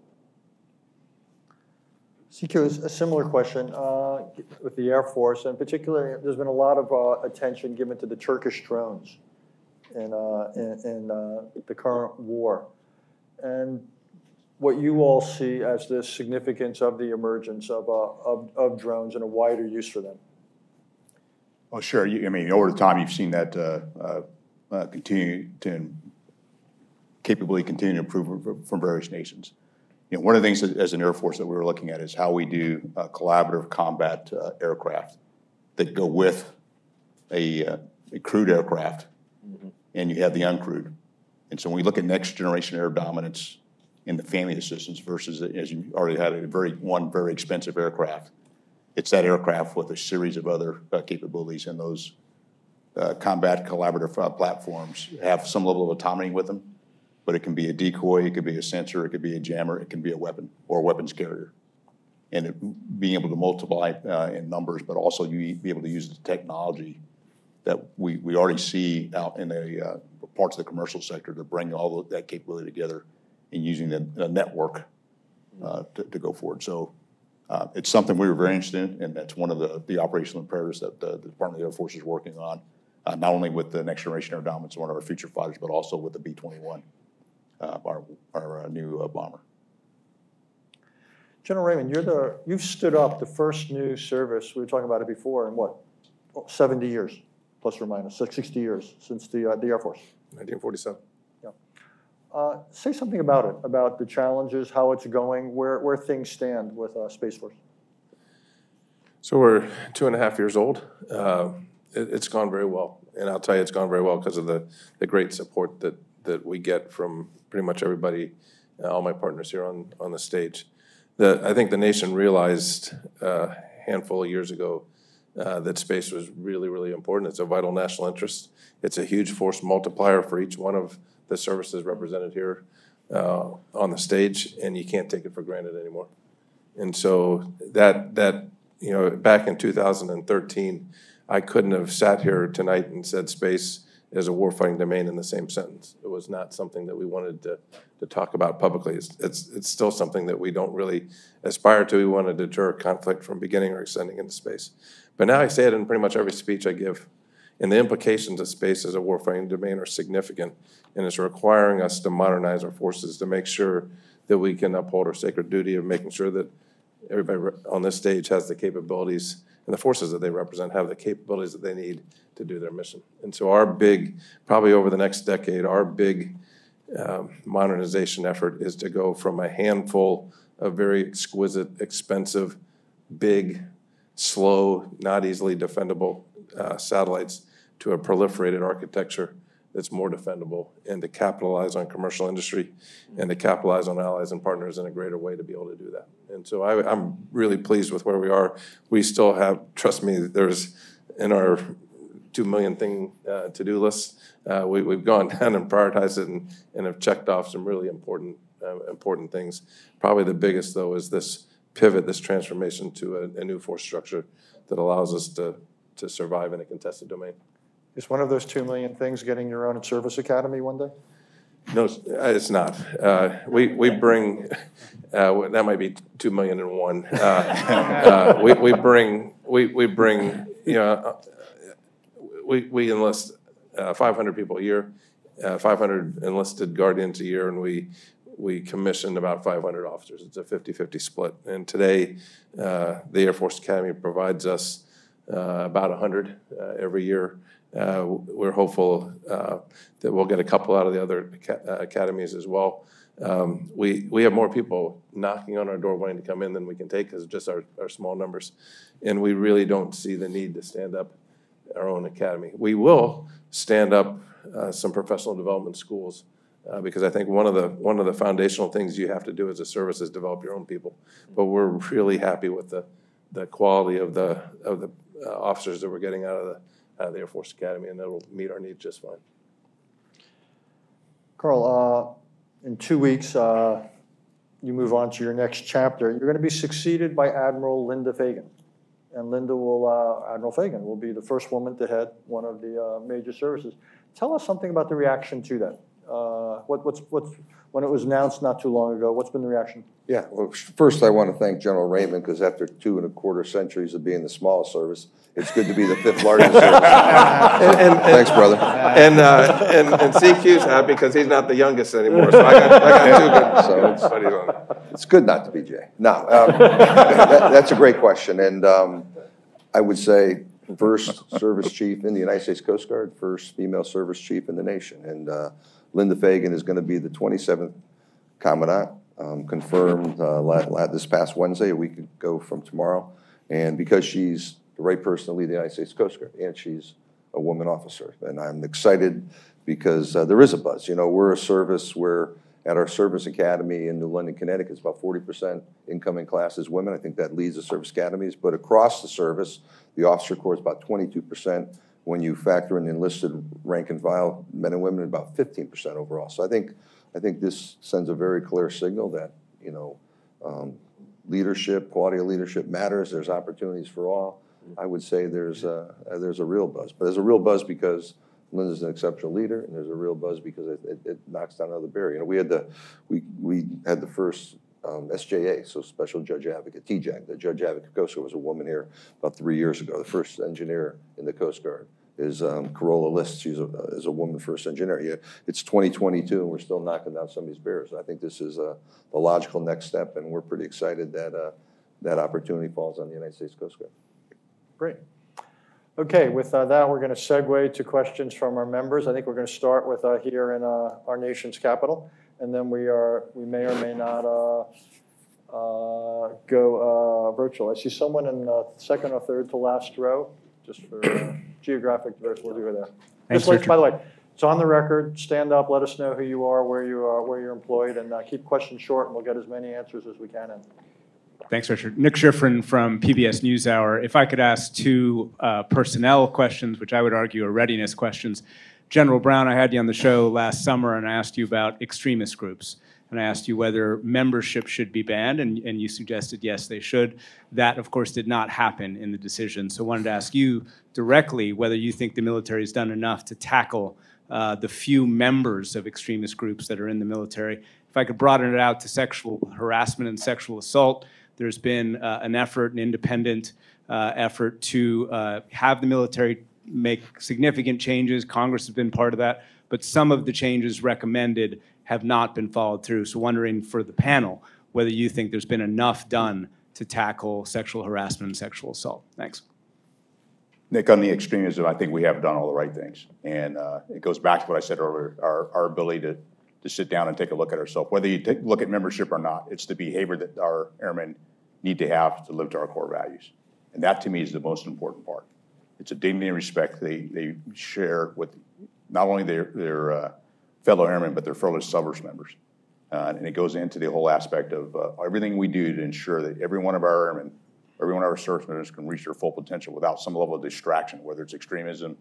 CQ, a similar question with the Air Force, and particularly there's been a lot of attention given to the Turkish drones in the current war. And what you all see as the significance of the emergence of drones and a wider use for them. Well, sure. Over the time, you've seen that capability continue to improve from various nations. One of the things as an Air Force that we were looking at is how we do collaborative combat aircraft that go with a crewed aircraft, and you have the uncrewed. And so when we look at next generation air dominance in the family of systems versus, as you already had, one very expensive aircraft, it's that aircraft with a series of other capabilities, and those combat collaborative platforms have some level of autonomy with them, but it can be a decoy, it could be a sensor, it could be a jammer, it can be a weapon or a weapons carrier. And being able to multiply in numbers, but also you be able to use the technology that we already see out in the parts of the commercial sector to bring all of that capability together and using the network to go forward. So it's something we were very interested in, and that's one of the operational imperatives that the Department of the Air Force is working on, not only with the next generation air dominance, one of our future fighters, but also with the B-21, our new bomber. General Raymond, you've stood up the first new service, we were talking about it before, in what, 70 years, plus or minus, 60 years since the Air Force. 1947. Yeah. Say something about it, about the challenges, how it's going, where things stand with Space Force. So we're 2.5 years old. It's gone very well, and I'll tell you, it's gone very well because of the great support that we get from pretty much everybody, all my partners here on the stage. I think the nation realized a handful of years ago that space was really, really important. It's a vital national interest. It's a huge force multiplier for each one of the services represented here on the stage, and you can't take it for granted anymore. And so that back in 2013, I couldn't have sat here tonight and said space is a warfighting domain in the same sentence. It was not something that we wanted to talk about publicly. It's still something that we don't really aspire to. We want to deter conflict from beginning or extending into space. But now I say it in pretty much every speech I give. And the implications of space as a warfighting domain are significant, and it's requiring us to modernize our forces to make sure that we can uphold our sacred duty of making sure that everybody on this stage has the capabilities, and the forces that they represent have the capabilities that they need to do their mission. And so our big, probably over the next decade, our big modernization effort is to go from a handful of very exquisite, expensive, big, slow, not easily defendable satellites to a proliferated architecture that's more defendable, and to capitalize on commercial industry and to capitalize on allies and partners in a greater way to be able to do that. And so I'm really pleased with where we are. We still have, trust me, there's in our 2 million thing to-do list, we've gone down and prioritized it and have checked off some really important things. Probably the biggest, though, is this pivot, this transformation to a new force structure that allows us to survive in a contested domain. Is one of those 2 million things getting your own service academy one day? No, it's not. We bring, that might be 2 million and one. We bring, you know, we enlist 500 people a year, 500 enlisted guardians a year, and we commission about 500 officers. It's a 50-50 split. And today, the Air Force Academy provides us about 100 every year. We're hopeful that we'll get a couple out of the other academies as well. We have more people knocking on our door wanting to come in than we can take because of just our small numbers. And we really don't see the need to stand up our own academy. We will stand up some professional development schools because I think one of the foundational things you have to do as a service is develop your own people. But we're really happy with the quality of the officers that we're getting out of the Air Force Academy, and that'll meet our needs just fine. Karl, in 2 weeks, you move on to your next chapter. You're going to be succeeded by Admiral Linda Fagan. And Admiral Fagan will be the first woman to head one of the major services. Tell us something about the reaction to that. When it was announced not too long ago, what's been the reaction? Yeah, well, first I want to thank General Raymond, because after 2.25 centuries of being the smallest service, it's good to be the 5th largest service. Thanks, brother. And CQ's happy because he's not the youngest anymore, so I got 2 good buddies on it. It's good not to be Jay. No, that's a great question, and I would say first service chief in the United States Coast Guard, first female service chief in the nation, and Linda Fagan is going to be the 27th Commandant, confirmed this past Wednesday, a week ago from tomorrow. And because she's the right person to lead the United States Coast Guard, and she's a woman officer. And I'm excited because there is a buzz. You know, we're a service where at our service academy in New London, Connecticut, it's about 40% incoming class is women. I think that leads the service academies. But across the service, the officer corps is about 22%. When you factor in the enlisted rank and file men and women, about 15% overall. So I think this sends a very clear signal that, you know, leadership, quality of leadership matters. There's opportunities for all. I would say there's a real buzz, but there's a real buzz because Linda's an exceptional leader, and there's a real buzz because it knocks down another barrier. You know, we had the first SJA, so Special Judge Advocate, TJAG. The Judge Advocate Coast Guard was a woman here about 3 years ago. The first engineer in the Coast Guard is Corolla List. She's a woman first engineer. Yeah, it's 2022, and we're still knocking down some of these barriers. I think this is a logical next step, and we're pretty excited that that opportunity falls on the United States Coast Guard. Great. Okay, with that, we're going to segue to questions from our members. I think we're going to start with here in our nation's capital, and then we may or may not go virtual. I see someone in the second or third to last row, just for geographic diversity. We'll do it there. Thanks, Just by the way, it's on the record. Stand up. Let us know who you are, where you're employed, and keep questions short, and we'll get as many answers as we can in. Thanks, Richard. Nick Schifrin from PBS NewsHour. If I could ask 2 personnel questions, which I would argue are readiness questions. General Brown, I had you on the show last summer, and I asked you about extremist groups. And I asked you whether membership should be banned, and you suggested yes, they should. That, of course, did not happen in the decision. So I wanted to ask you directly whether you think the military has done enough to tackle the few members of extremist groups that are in the military. If I could broaden it out to sexual harassment and sexual assault, there's been an independent effort to have the military make significant changes. Congress has been part of that, but some of the changes recommended have not been followed through. So wondering for the panel whether you think there's been enough done to tackle sexual harassment and sexual assault. Thanks. Nick, on the extremism, I think we have done all the right things. And it goes back to what I said earlier, our ability to sit down and take a look at ourselves. Whether you look at membership or not, it's the behavior that our airmen need to have to live to our core values. And that, to me, is the most important part. It's a dignity and respect they share with not only their fellow airmen, but their fellow service members. And it goes into the whole aspect of everything we do to ensure that every one of our airmen, every one of our service members can reach their full potential without some level of distraction, whether it's extremism,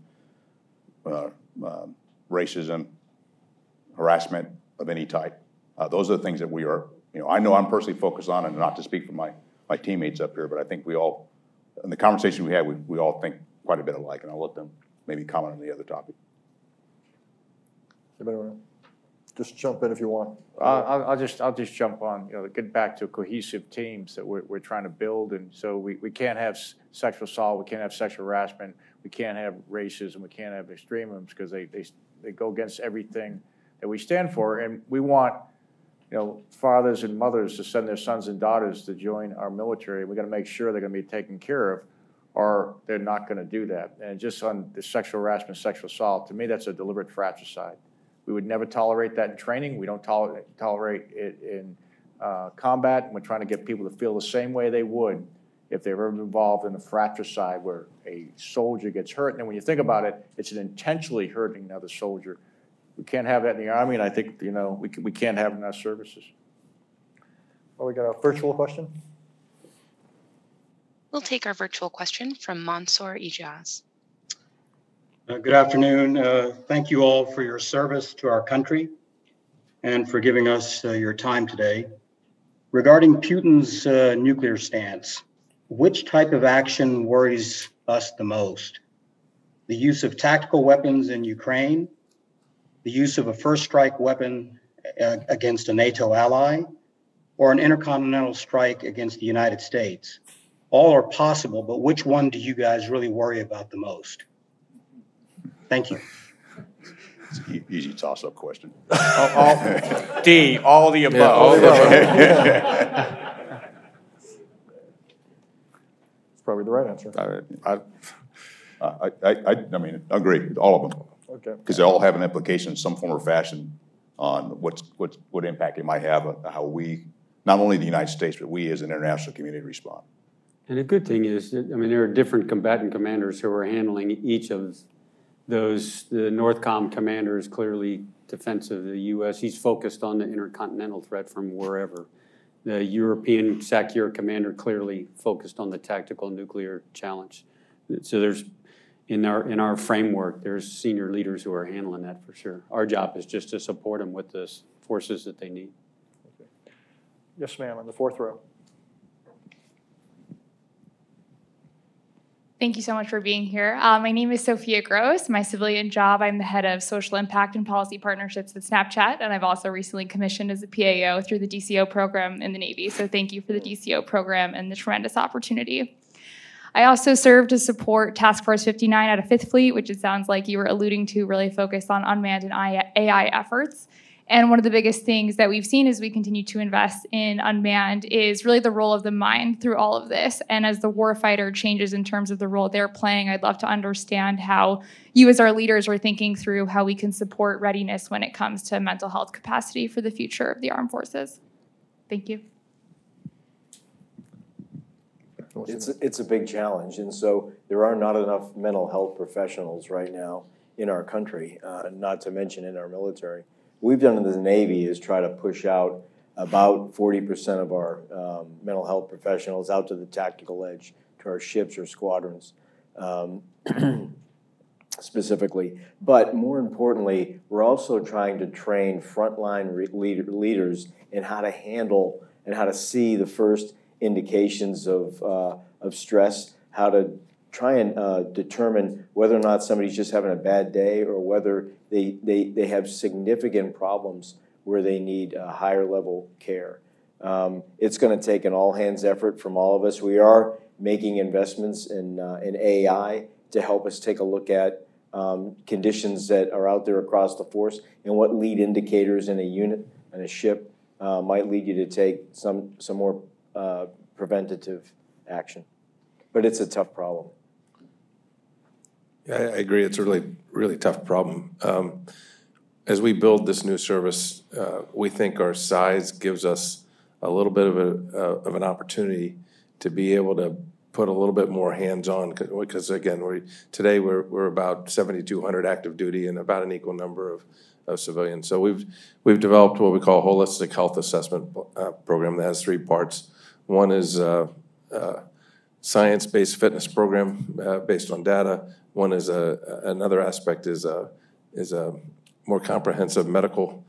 racism, harassment of any type. Those are the things that we are, I know I'm personally focused on, and not to speak for my teammates up here, but I think we all, in the conversation we had, we all think quite a bit alike, and I'll let them maybe comment on the other topic. Anybody want to just jump in if you want? I'll just jump on, get back to cohesive teams that we're trying to build. And so we can't have sexual assault, we can't have sexual harassment, we can't have racism, we can't have extremism, because they go against everything that we stand for. And we want, fathers and mothers to send their sons and daughters to join our military. We're going to make sure they're going to be taken care of, or they're not going to do that. And just on the sexual harassment, sexual assault, to me, that's a deliberate fratricide. We would never tolerate that in training. We don't tolerate it in combat. And we're trying to get people to feel the same way they would if they've ever been involved in a fratricide where a soldier gets hurt. And then when you think about it, it's an intentionally hurting another soldier. We can't have that in the Army, and I think, we can't have it in our services. Well, we got a virtual question. We'll take our virtual question from Mansour Ijaz. Good afternoon. Thank you all for your service to our country and for giving us your time today. Regarding Putin's nuclear stance, which type of action worries us the most? The use of tactical weapons in Ukraine, the use of a first strike weapon against a NATO ally, or an intercontinental strike against the United States? All are possible, but which one do you guys really worry about the most? Thank you. It's an easy toss-up question. D, all the above. It's probably the right answer. I mean, I agree with all of them. Okay. Because they all have an implication in some form or fashion on what impact it might have on how we, not only the United States, but we as an international community respond. And the good thing is, there are different combatant commanders who are handling each of those. The NORTHCOM commander is clearly defensive of the U.S. He's focused on the intercontinental threat from wherever. The European SACEUR commander clearly focused on the tactical nuclear challenge. So there's, in our framework, there's senior leaders who are handling that for sure. Our job is just to support them with the forces that they need. Okay. Yes, ma'am, on the fourth row. Thank you so much for being here. My name is Sophia Gross. My civilian job, I'm the head of social impact and policy partnerships at Snapchat, and I've also recently commissioned as a PAO through the DCO program in the Navy. So thank you for the DCO program and the tremendous opportunity. I also served to support Task Force 59 out of 5th Fleet, which it sounds like you were alluding to, really focused on unmanned and AI efforts. And one of the biggest things that we've seen as we continue to invest in unmanned is really the role of the mind through all of this. And as the warfighter changes in terms of the role they're playing, I'd love to understand how you as our leaders are thinking through how we can support readiness when it comes to mental health capacity for the future of the armed forces. Thank you. It's a big challenge, and so there are not enough mental health professionals right now in our country, not to mention in our military. What we've done in the Navy is try to push out about 40% of our mental health professionals out to the tactical edge, to our ships or squadrons specifically. But more importantly, we're also trying to train frontline leaders in how to handle and how to see the first indications of stress, how to try and determine whether or not somebody's just having a bad day or whether they have significant problems where they need higher level care. It's going to take an all-hands effort from all of us. We are making investments in AI to help us take a look at conditions that are out there across the force and what lead indicators in a unit and a ship might lead you to take some more preventative action. But it's a tough problem. Yeah, I agree. It's a really tough problem. As we build this new service, we think our size gives us a little bit of an opportunity to be able to put a little bit more hands-on, because again, today we're about 7,200 active duty and about an equal number of civilians. So we've developed what we call a holistic health assessment program that has 3 parts. One is science-based fitness program based on data. One is another aspect is a more comprehensive medical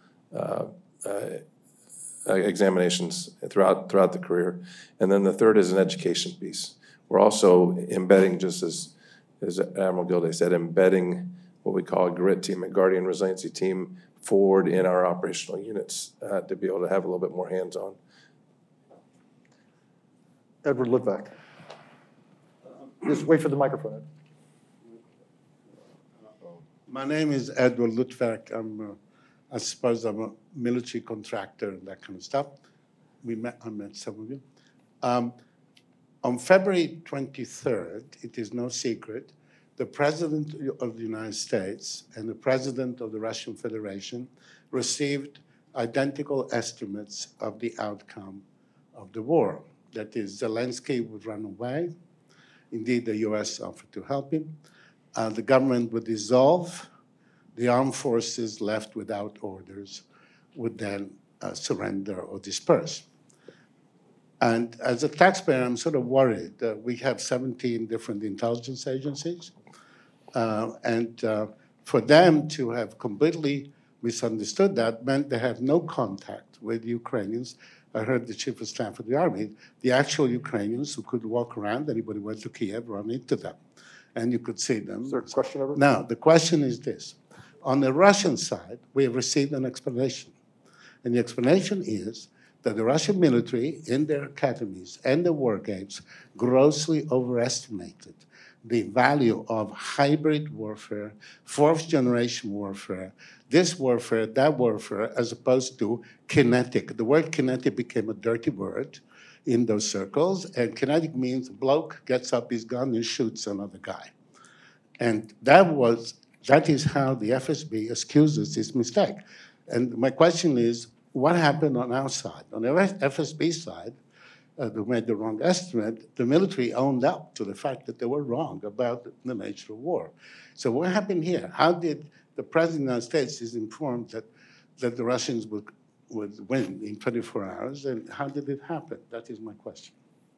examinations throughout the career, and then the third is an education piece. We're also embedding, just as Admiral Gilday said, embedding what we call a GRIT team, a Guardian Resiliency Team, forward in our operational units to be able to have a little bit more hands-on. Edward Litvak. Just wait for the microphone. My name is Edward Litvak. I suppose I'm a military contractor and that kind of stuff. I met some of you. On February 23rd, it is no secret, the President of the United States and the President of the Russian Federation received identical estimates of the outcome of the war. That is, Zelensky would run away. Indeed, the US offered to help him. The government would dissolve. The armed forces left without orders would then surrender or disperse. And as a taxpayer, I'm sort of worried that we have 17 different intelligence agencies. For them to have completely misunderstood that meant they have no contact with Ukrainians. I heard the Chief of Staff of the Army, the actual Ukrainians who could walk around, anybody went to Kiev, run into them, and you could see them. Is there a question over? Now, the question is this. On the Russian side, we have received an explanation. And the explanation is that the Russian military in their academies and their war games grossly overestimated the value of hybrid warfare, fourth-generation warfare, this warfare, that warfare, as opposed to kinetic. The word kinetic became a dirty word in those circles, and kinetic means a bloke gets up his gun and shoots another guy. And that is how the FSB excuses this mistake. And my question is, what happened on our side? On the FSB side, who made the wrong estimate, the military owned up to the fact that they were wrong about the nature of war. So what happened here? How did the President of the United States is informed that the Russians would win in 24 hours, and how did it happen? That is my question.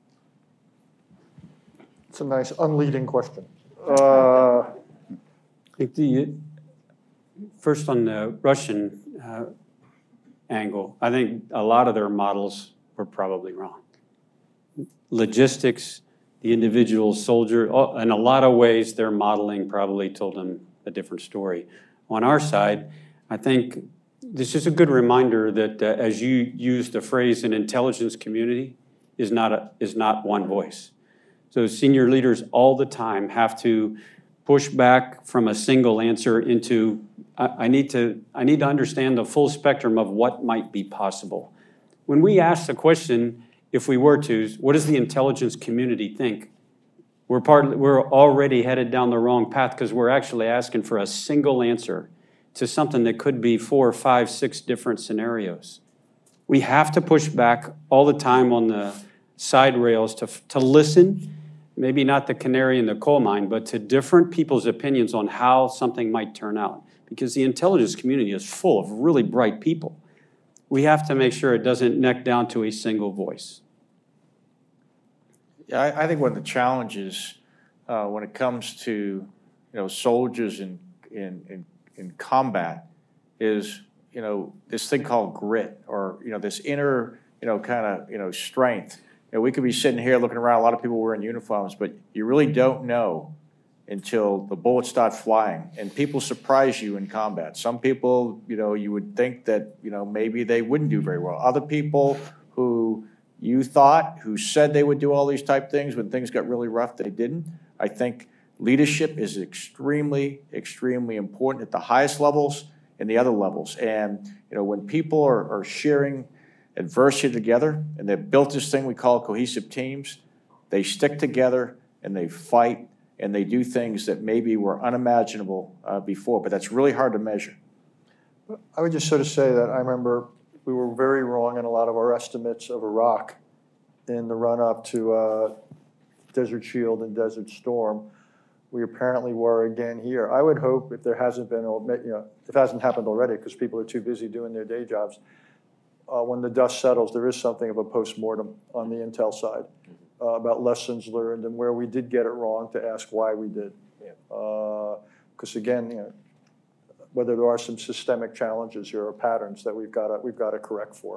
It's a nice unleading question. First on the Russian angle, I think a lot of their models were probably wrong. Logistics, the individual soldier, in a lot of ways, their modeling probably told them a different story. On our side, I think this is a good reminder that as you use the phrase, an intelligence community is not one voice. So senior leaders all the time have to push back from a single answer into, I need to understand the full spectrum of what might be possible. When we ask the question, if we were to, what does the intelligence community think? We're already headed down the wrong path because we're actually asking for a single answer to something that could be 4, 5, 6 different scenarios. We have to push back all the time on the side rails to listen, maybe not the canary in the coal mine, but to different people's opinions on how something might turn out. Because the intelligence community is full of really bright people. We have to make sure it doesn't neck down to a single voice. Yeah, I think one of the challenges when it comes to soldiers in combat is this thing called grit, or this inner kind of strength. We could be sitting here looking around, a lot of people wearing uniforms, but you really don't know until the bullets start flying, and people surprise you in combat. Some people, you would think that maybe they wouldn't do very well. Other people who who said they would do all these type things, when things got really rough, they didn't. I think leadership is extremely, extremely important at the highest levels and the other levels. And when people are sharing adversity together, and they've built this thing we call cohesive teams, they stick together and they fight and they do things that maybe were unimaginable before, but that's really hard to measure. I would just sort of say that I remember we were very wrong in a lot of our estimates of Iraq in the run-up to Desert Shield and Desert Storm. We apparently were again here. I would hope, if there hasn't been, if it hasn't happened already because people are too busy doing their day jobs, when the dust settles, there is something of a post-mortem on the intel side about lessons learned and where we did get it wrong to ask why we did. Because again, whether there are some systemic challenges here or patterns that we've got to correct for.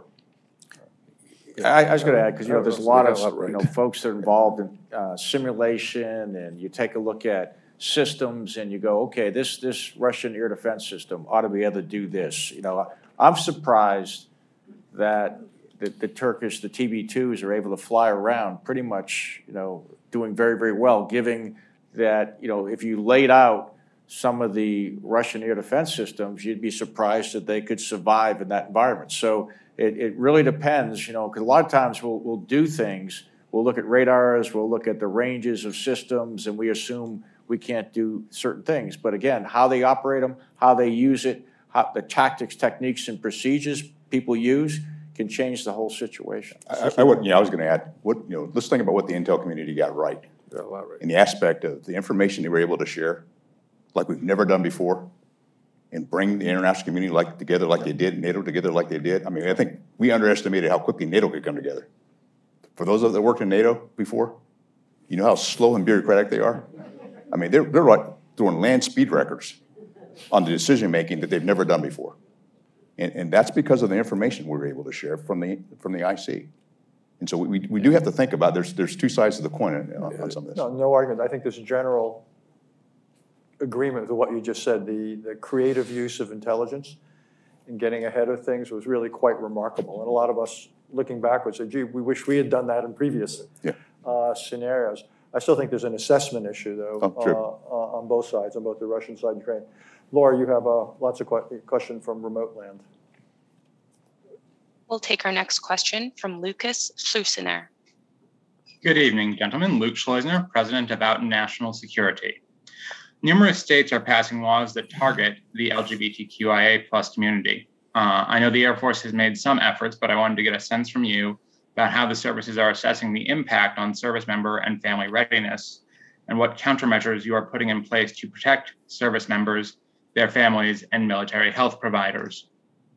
I was going to add, because there's a lot of folks that are involved in simulation, and you take a look at systems and you go, okay, this Russian air defense system ought to be able to do this. I'm surprised that the Turkish, the TB2s are able to fly around pretty much, doing very, very well, given that, if you laid out some of the Russian air defense systems, you'd be surprised that they could survive in that environment. So it really depends, because a lot of times we'll do things, we'll look at radars, we'll look at the ranges of systems, and we assume we can't do certain things. But again, how they operate them, how they use it, how the tactics, techniques, and procedures people use can change the whole situation. I was going to add, let's think about what the intel community got right. Got a lot right. In the aspect of the information they were able to share, like we've never done before, and bring the international community together like they did, NATO together like they did. I mean, I think we underestimated how quickly NATO could come together. For those of us that worked in NATO before, you know how slow and bureaucratic they are? I mean, they're like throwing land speed records on the decision-making that they've never done before. And that's because of the information we were able to share from the IC. And so we do have to think about, there's two sides to the coin on some of this. No argument. I think there's a general agreement with what you just said. The creative use of intelligence and getting ahead of things was really quite remarkable. And a lot of us looking backwards say, gee, we wish we had done that in previous scenarios. I still think there's an assessment issue, though, on both sides, on both the Russian side and Ukraine. Laura, you have lots of questions from remote land. We'll take our next question from Lucas Schleusner. Good evening, gentlemen. Luke Schleusner, President of Out National Security. Numerous states are passing laws that target the LGBTQIA+ community. I know the Air Force has made some efforts, but I wanted to get a sense from you about how the services are assessing the impact on service member and family readiness, and what countermeasures you are putting in place to protect service members, their families, and military health providers.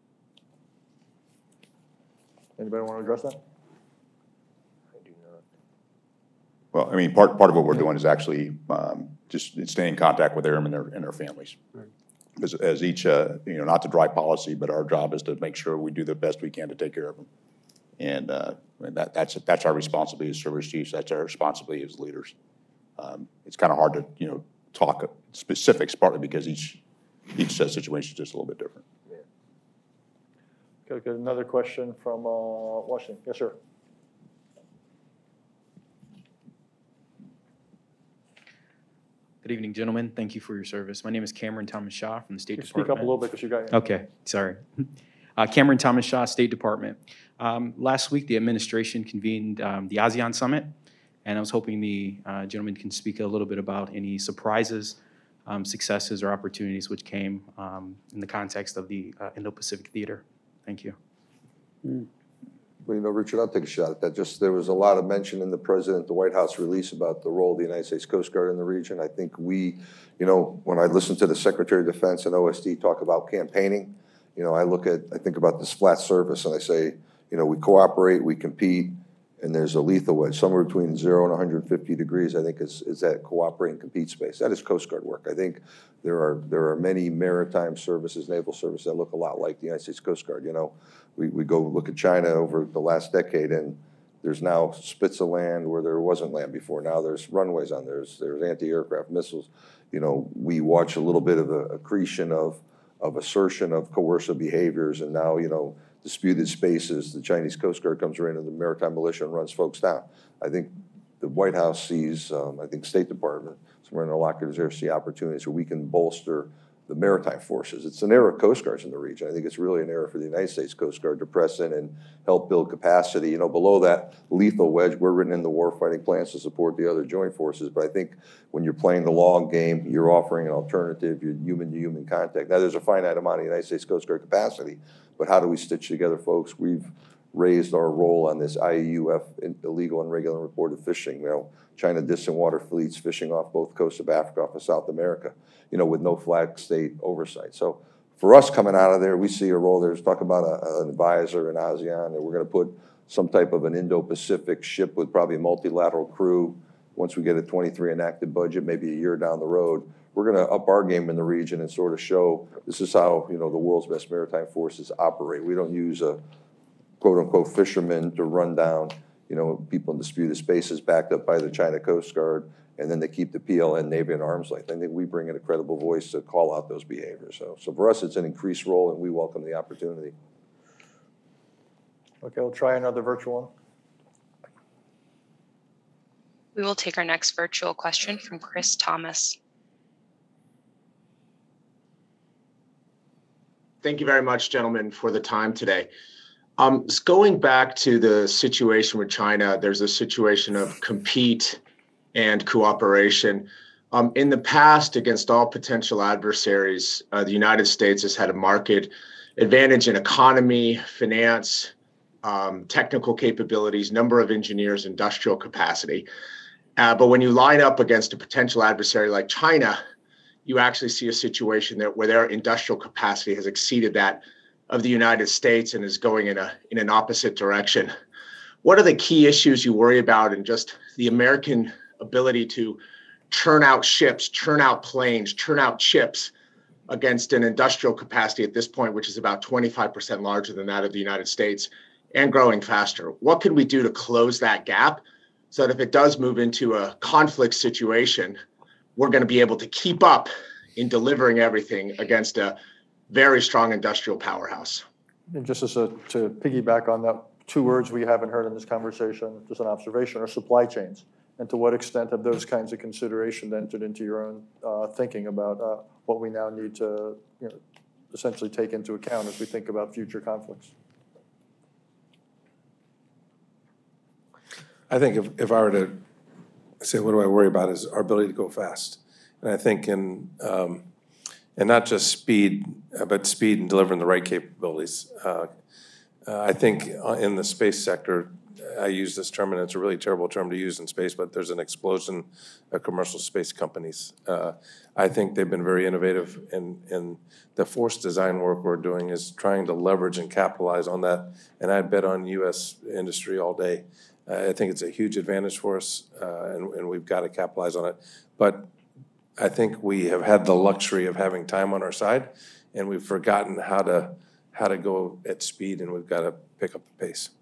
Anybody want to address that? I do not. Well, I mean, part of what we're doing is actually just staying in contact with them and their families. Right. As each, not to drive policy, but our job is to make sure we do the best we can to take care of them. And that's our responsibility as service chiefs. That's our responsibility as leaders. It's kind of hard to talk specifics, partly because each situation is just a little bit different. Yeah. Okay, got another question from Washington. Yes, sir. Good evening, gentlemen. Thank you for your service. My name is Cameron Thomas Shaw from the State Department. Speak up a little bit because you got. Okay, sorry. Cameron Thomas Shaw, State Department. Last week, the administration convened the ASEAN Summit, and I was hoping the gentleman can speak a little bit about any surprises, successes, or opportunities which came in the context of the Indo-Pacific theater. Thank you. Well, Richard, I'll take a shot at that. There was a lot of mention in the White House release about the role of the United States Coast Guard in the region. I think we, when I listen to the Secretary of Defense and OSD talk about campaigning, I think about this flat surface and I say, we cooperate, we compete, and there's a lethal wedge. Somewhere between 0 and 150 degrees, I think, is that cooperate and compete space. That is Coast Guard work. I think there are many maritime services, naval services that look a lot like the United States Coast Guard. We go look at China over the last decade, and there's now spits of land where there wasn't land before. Now there's runways on there. There's anti-aircraft missiles. We watch a little bit of a accretion of assertion of coercive behaviors, and now, disputed spaces. The Chinese Coast Guard comes around and the maritime militia and runs folks down. I think the White House sees, I think State Department, some of our interlocutors there see opportunities where we can bolster the maritime forces. It's an era of Coast Guards in the region. I think it's really an era for the United States Coast Guard to press in and help build capacity. You know, below that lethal wedge, we're written in the warfighting plans to support the other joint forces. But I think when you're playing the long game, you're offering an alternative, you're human-to-human contact. Now, there's a finite amount of United States Coast Guard capacity, but how do we stitch together, folks? We've raised our role on this IUF, illegal and regular reported fishing. You know, China distant water fleets fishing off both coasts of Africa, off of South America, you know, with no flag state oversight. So for us coming out of there, we see a role. There's talk about an advisor in ASEAN, and we're going to put some type of an Indo-Pacific ship with probably a multilateral crew. Once we get a 23 enacted budget, maybe a year down the road, we're going to up our game in the region and sort of show this is how, you know, the world's best maritime forces operate. We don't use a quote-unquote fishermen to run down, you know, people in disputed spaces backed up by the China Coast Guard, and then they keep the PLN Navy at arm's length. I think we bring in a credible voice to call out those behaviors. So for us, it's an increased role, and we welcome the opportunity. Okay, we'll try another virtual one. We will take our next virtual question from Chris Thomas. Thank you very much, gentlemen, for the time today. Going back to the situation with China, there's a situation of compete and cooperation. In the past, against all potential adversaries, the United States has had a market advantage in economy, finance, technical capabilities, number of engineers, industrial capacity. But when you line up against a potential adversary like China, you actually see a situation where their industrial capacity has exceeded that of the United States and is going in an opposite direction. What are the key issues you worry about in just the American ability to churn out ships, churn out planes, churn out chips against an industrial capacity at this point, which is about 25% larger than that of the United States and growing faster? What can we do to close that gap so that if it does move into a conflict situation, we're going to be able to keep up in delivering everything against a very strong industrial powerhouse? And just to piggyback on that, two words we haven't heard in this conversation, just an observation, are supply chains. And to what extent have those kinds of considerations entered into your own thinking about what we now need to, you know, essentially take into account as we think about future conflicts? I think if I were to say, what do I worry about, is our ability to go fast. And I think and not just speed, but speed and delivering the right capabilities. I think in the space sector, I use this term, and it's a really terrible term to use in space, but there's an explosion of commercial space companies. I think they've been very innovative, and the force design work we're doing is trying to leverage and capitalize on that, and I bet on U.S. industry all day. I think it's a huge advantage for us, and we've got to capitalize on it. But I think we have had the luxury of having time on our side, and we've forgotten how to go at speed, and we've got to pick up the pace.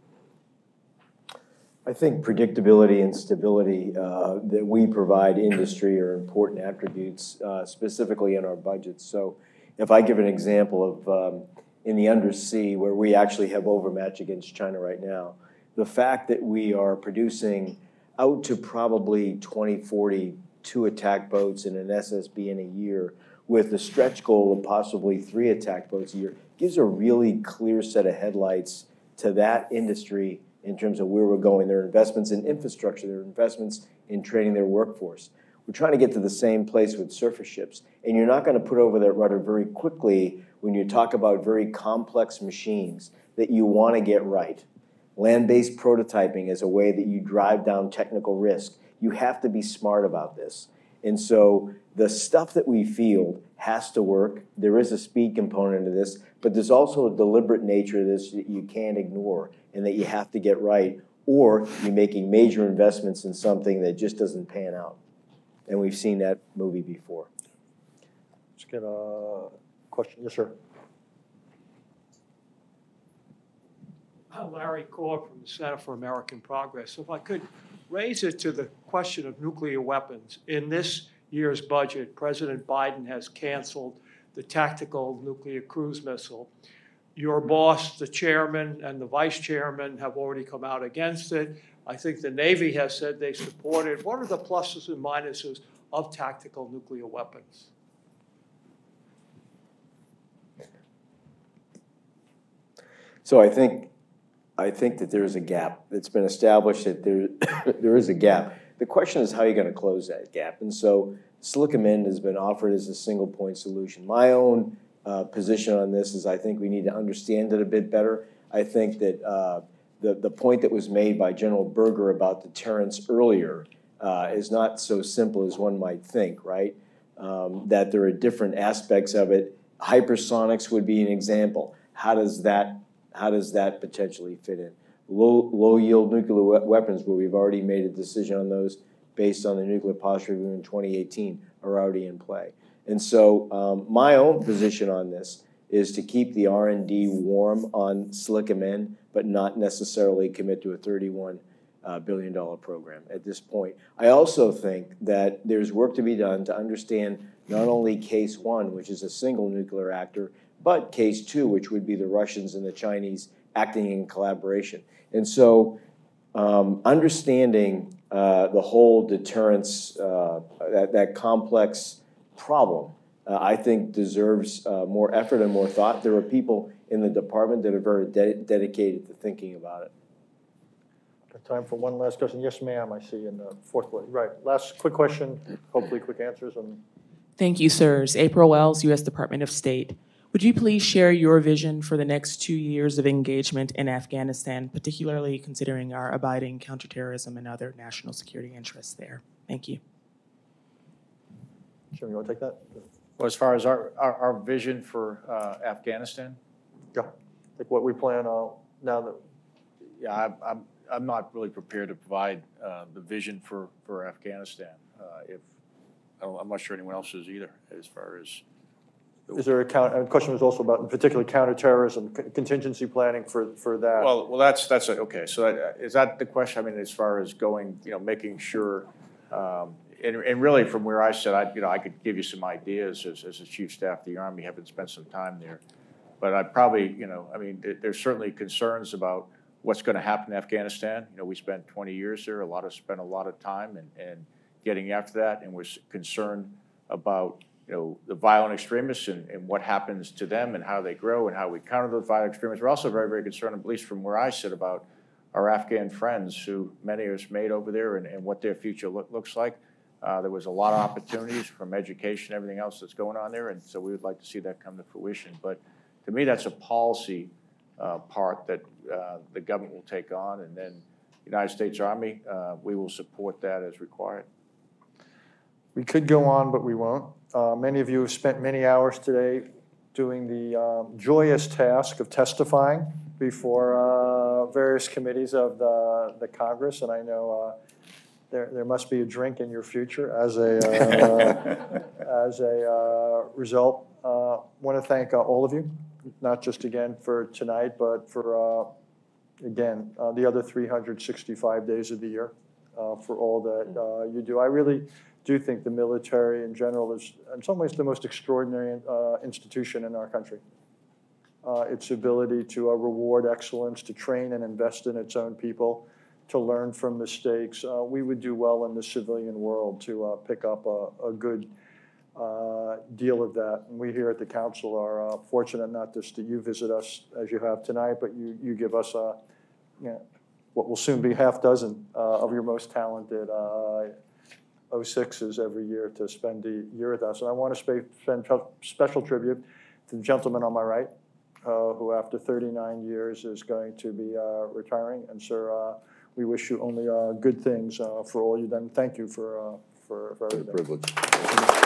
I think predictability and stability that we provide industry are important attributes, specifically in our budgets. So if I give an example of in the undersea, where we actually have overmatch against China right now, the fact that we are producing out to probably 2040 2 attack boats and an SSB in a year with a stretch goal of possibly 3 attack boats a year gives a really clear set of headlights to that industry in terms of where we're going. There are investments in infrastructure. There are investments in training their workforce. We're trying to get to the same place with surface ships. And you're not going to put over that rudder very quickly when you talk about very complex machines that you want to get right. Land-based prototyping is a way that you drive down technical risk. You have to be smart about this. And so the stuff that we field has to work. There is a speed component to this, but there's also a deliberate nature to this that you can't ignore and that you have to get right, or you're making major investments in something that just doesn't pan out. And we've seen that movie before. Let's get a question. Yes, sir. Larry Korr from the Center for American Progress. So if I could raise it to the question of nuclear weapons. In this year's budget, President Biden has canceled the tactical nuclear cruise missile. Your boss, the chairman, and the vice chairman have already come out against it. I think the Navy has said they support it. What are the pluses and minuses of tactical nuclear weapons? So I think that there is a gap. It's been established that there is a gap. The question is how you're going to close that gap. And so Silicon has been offered as a single point solution. My own position on this is I think we need to understand it a bit better. I think that the point that was made by General Berger about deterrence earlier is not so simple as one might think, right? That there are different aspects of it. Hypersonics would be an example. How does that potentially fit in? Low yield nuclear weapons, where we've already made a decision on those based on the nuclear posture review in 2018, are already in play. And so my own position on this is to keep the R&D warm on Silicon, but not necessarily commit to a $31 billion program at this point. I also think that there's work to be done to understand not only case one, which is a single nuclear actor, but case two, which would be the Russians and the Chinese acting in collaboration. And so understanding the whole deterrence, that complex problem, I think deserves more effort and more thought. There are people in the department that are very dedicated to thinking about it. Time for one last question. Yes, ma'am, I see in the fourth one. Right, last quick question, hopefully quick answers. Thank you, sirs. April Wells, U.S. Department of State. Would you please share your vision for the next 2 years of engagement in Afghanistan, particularly considering our abiding counterterrorism and other national security interests there? Thank you. Jim, you want to take that? Well, as far as our vision for Afghanistan? Yeah, like what we plan on now that... Yeah, I'm not really prepared to provide the vision for Afghanistan. I'm not sure anyone else is either, as far as... Is there a question was also about particularly counterterrorism, contingency planning for that? Well, that's okay. So is that the question? I mean, as far as going, making sure, and really from where I sit, I could give you some ideas as a chief staff of the Army, having spent some time there. But I probably, there's certainly concerns about what's going to happen in Afghanistan. We spent 20 years there. Spent a lot of time and getting after that, and we're concerned about the violent extremists and what happens to them and how they grow and how we counter those violent extremists. We're also very, very concerned, at least from where I sit, about our Afghan friends who many of us made over there and what their future looks like. There was a lot of opportunities from education, everything else that's going on there, and so we would like to see that come to fruition. But to me, that's a policy part that the government will take on, and then the United States Army, we will support that as required. We could go on, but we won't. Many of you have spent many hours today doing the joyous task of testifying before various committees of the Congress, and I know there must be a drink in your future as a result. I want to thank all of you, not just again for tonight, but for again the other 365 days of the year for all that you do. I really do think the military in general is in some ways the most extraordinary institution in our country. Its ability to reward excellence, to train and invest in its own people, to learn from mistakes. We would do well in the civilian world to pick up a good deal of that. And we here at the Council are fortunate not just that you visit us as you have tonight, but you give us what will soon be half dozen of your most talented 06s every year to spend the year with us. And I want to spend special tribute to the gentleman on my right, who after 39 years is going to be retiring. And sir, we wish you only good things for all you've done. Thank you for everything. Privilege.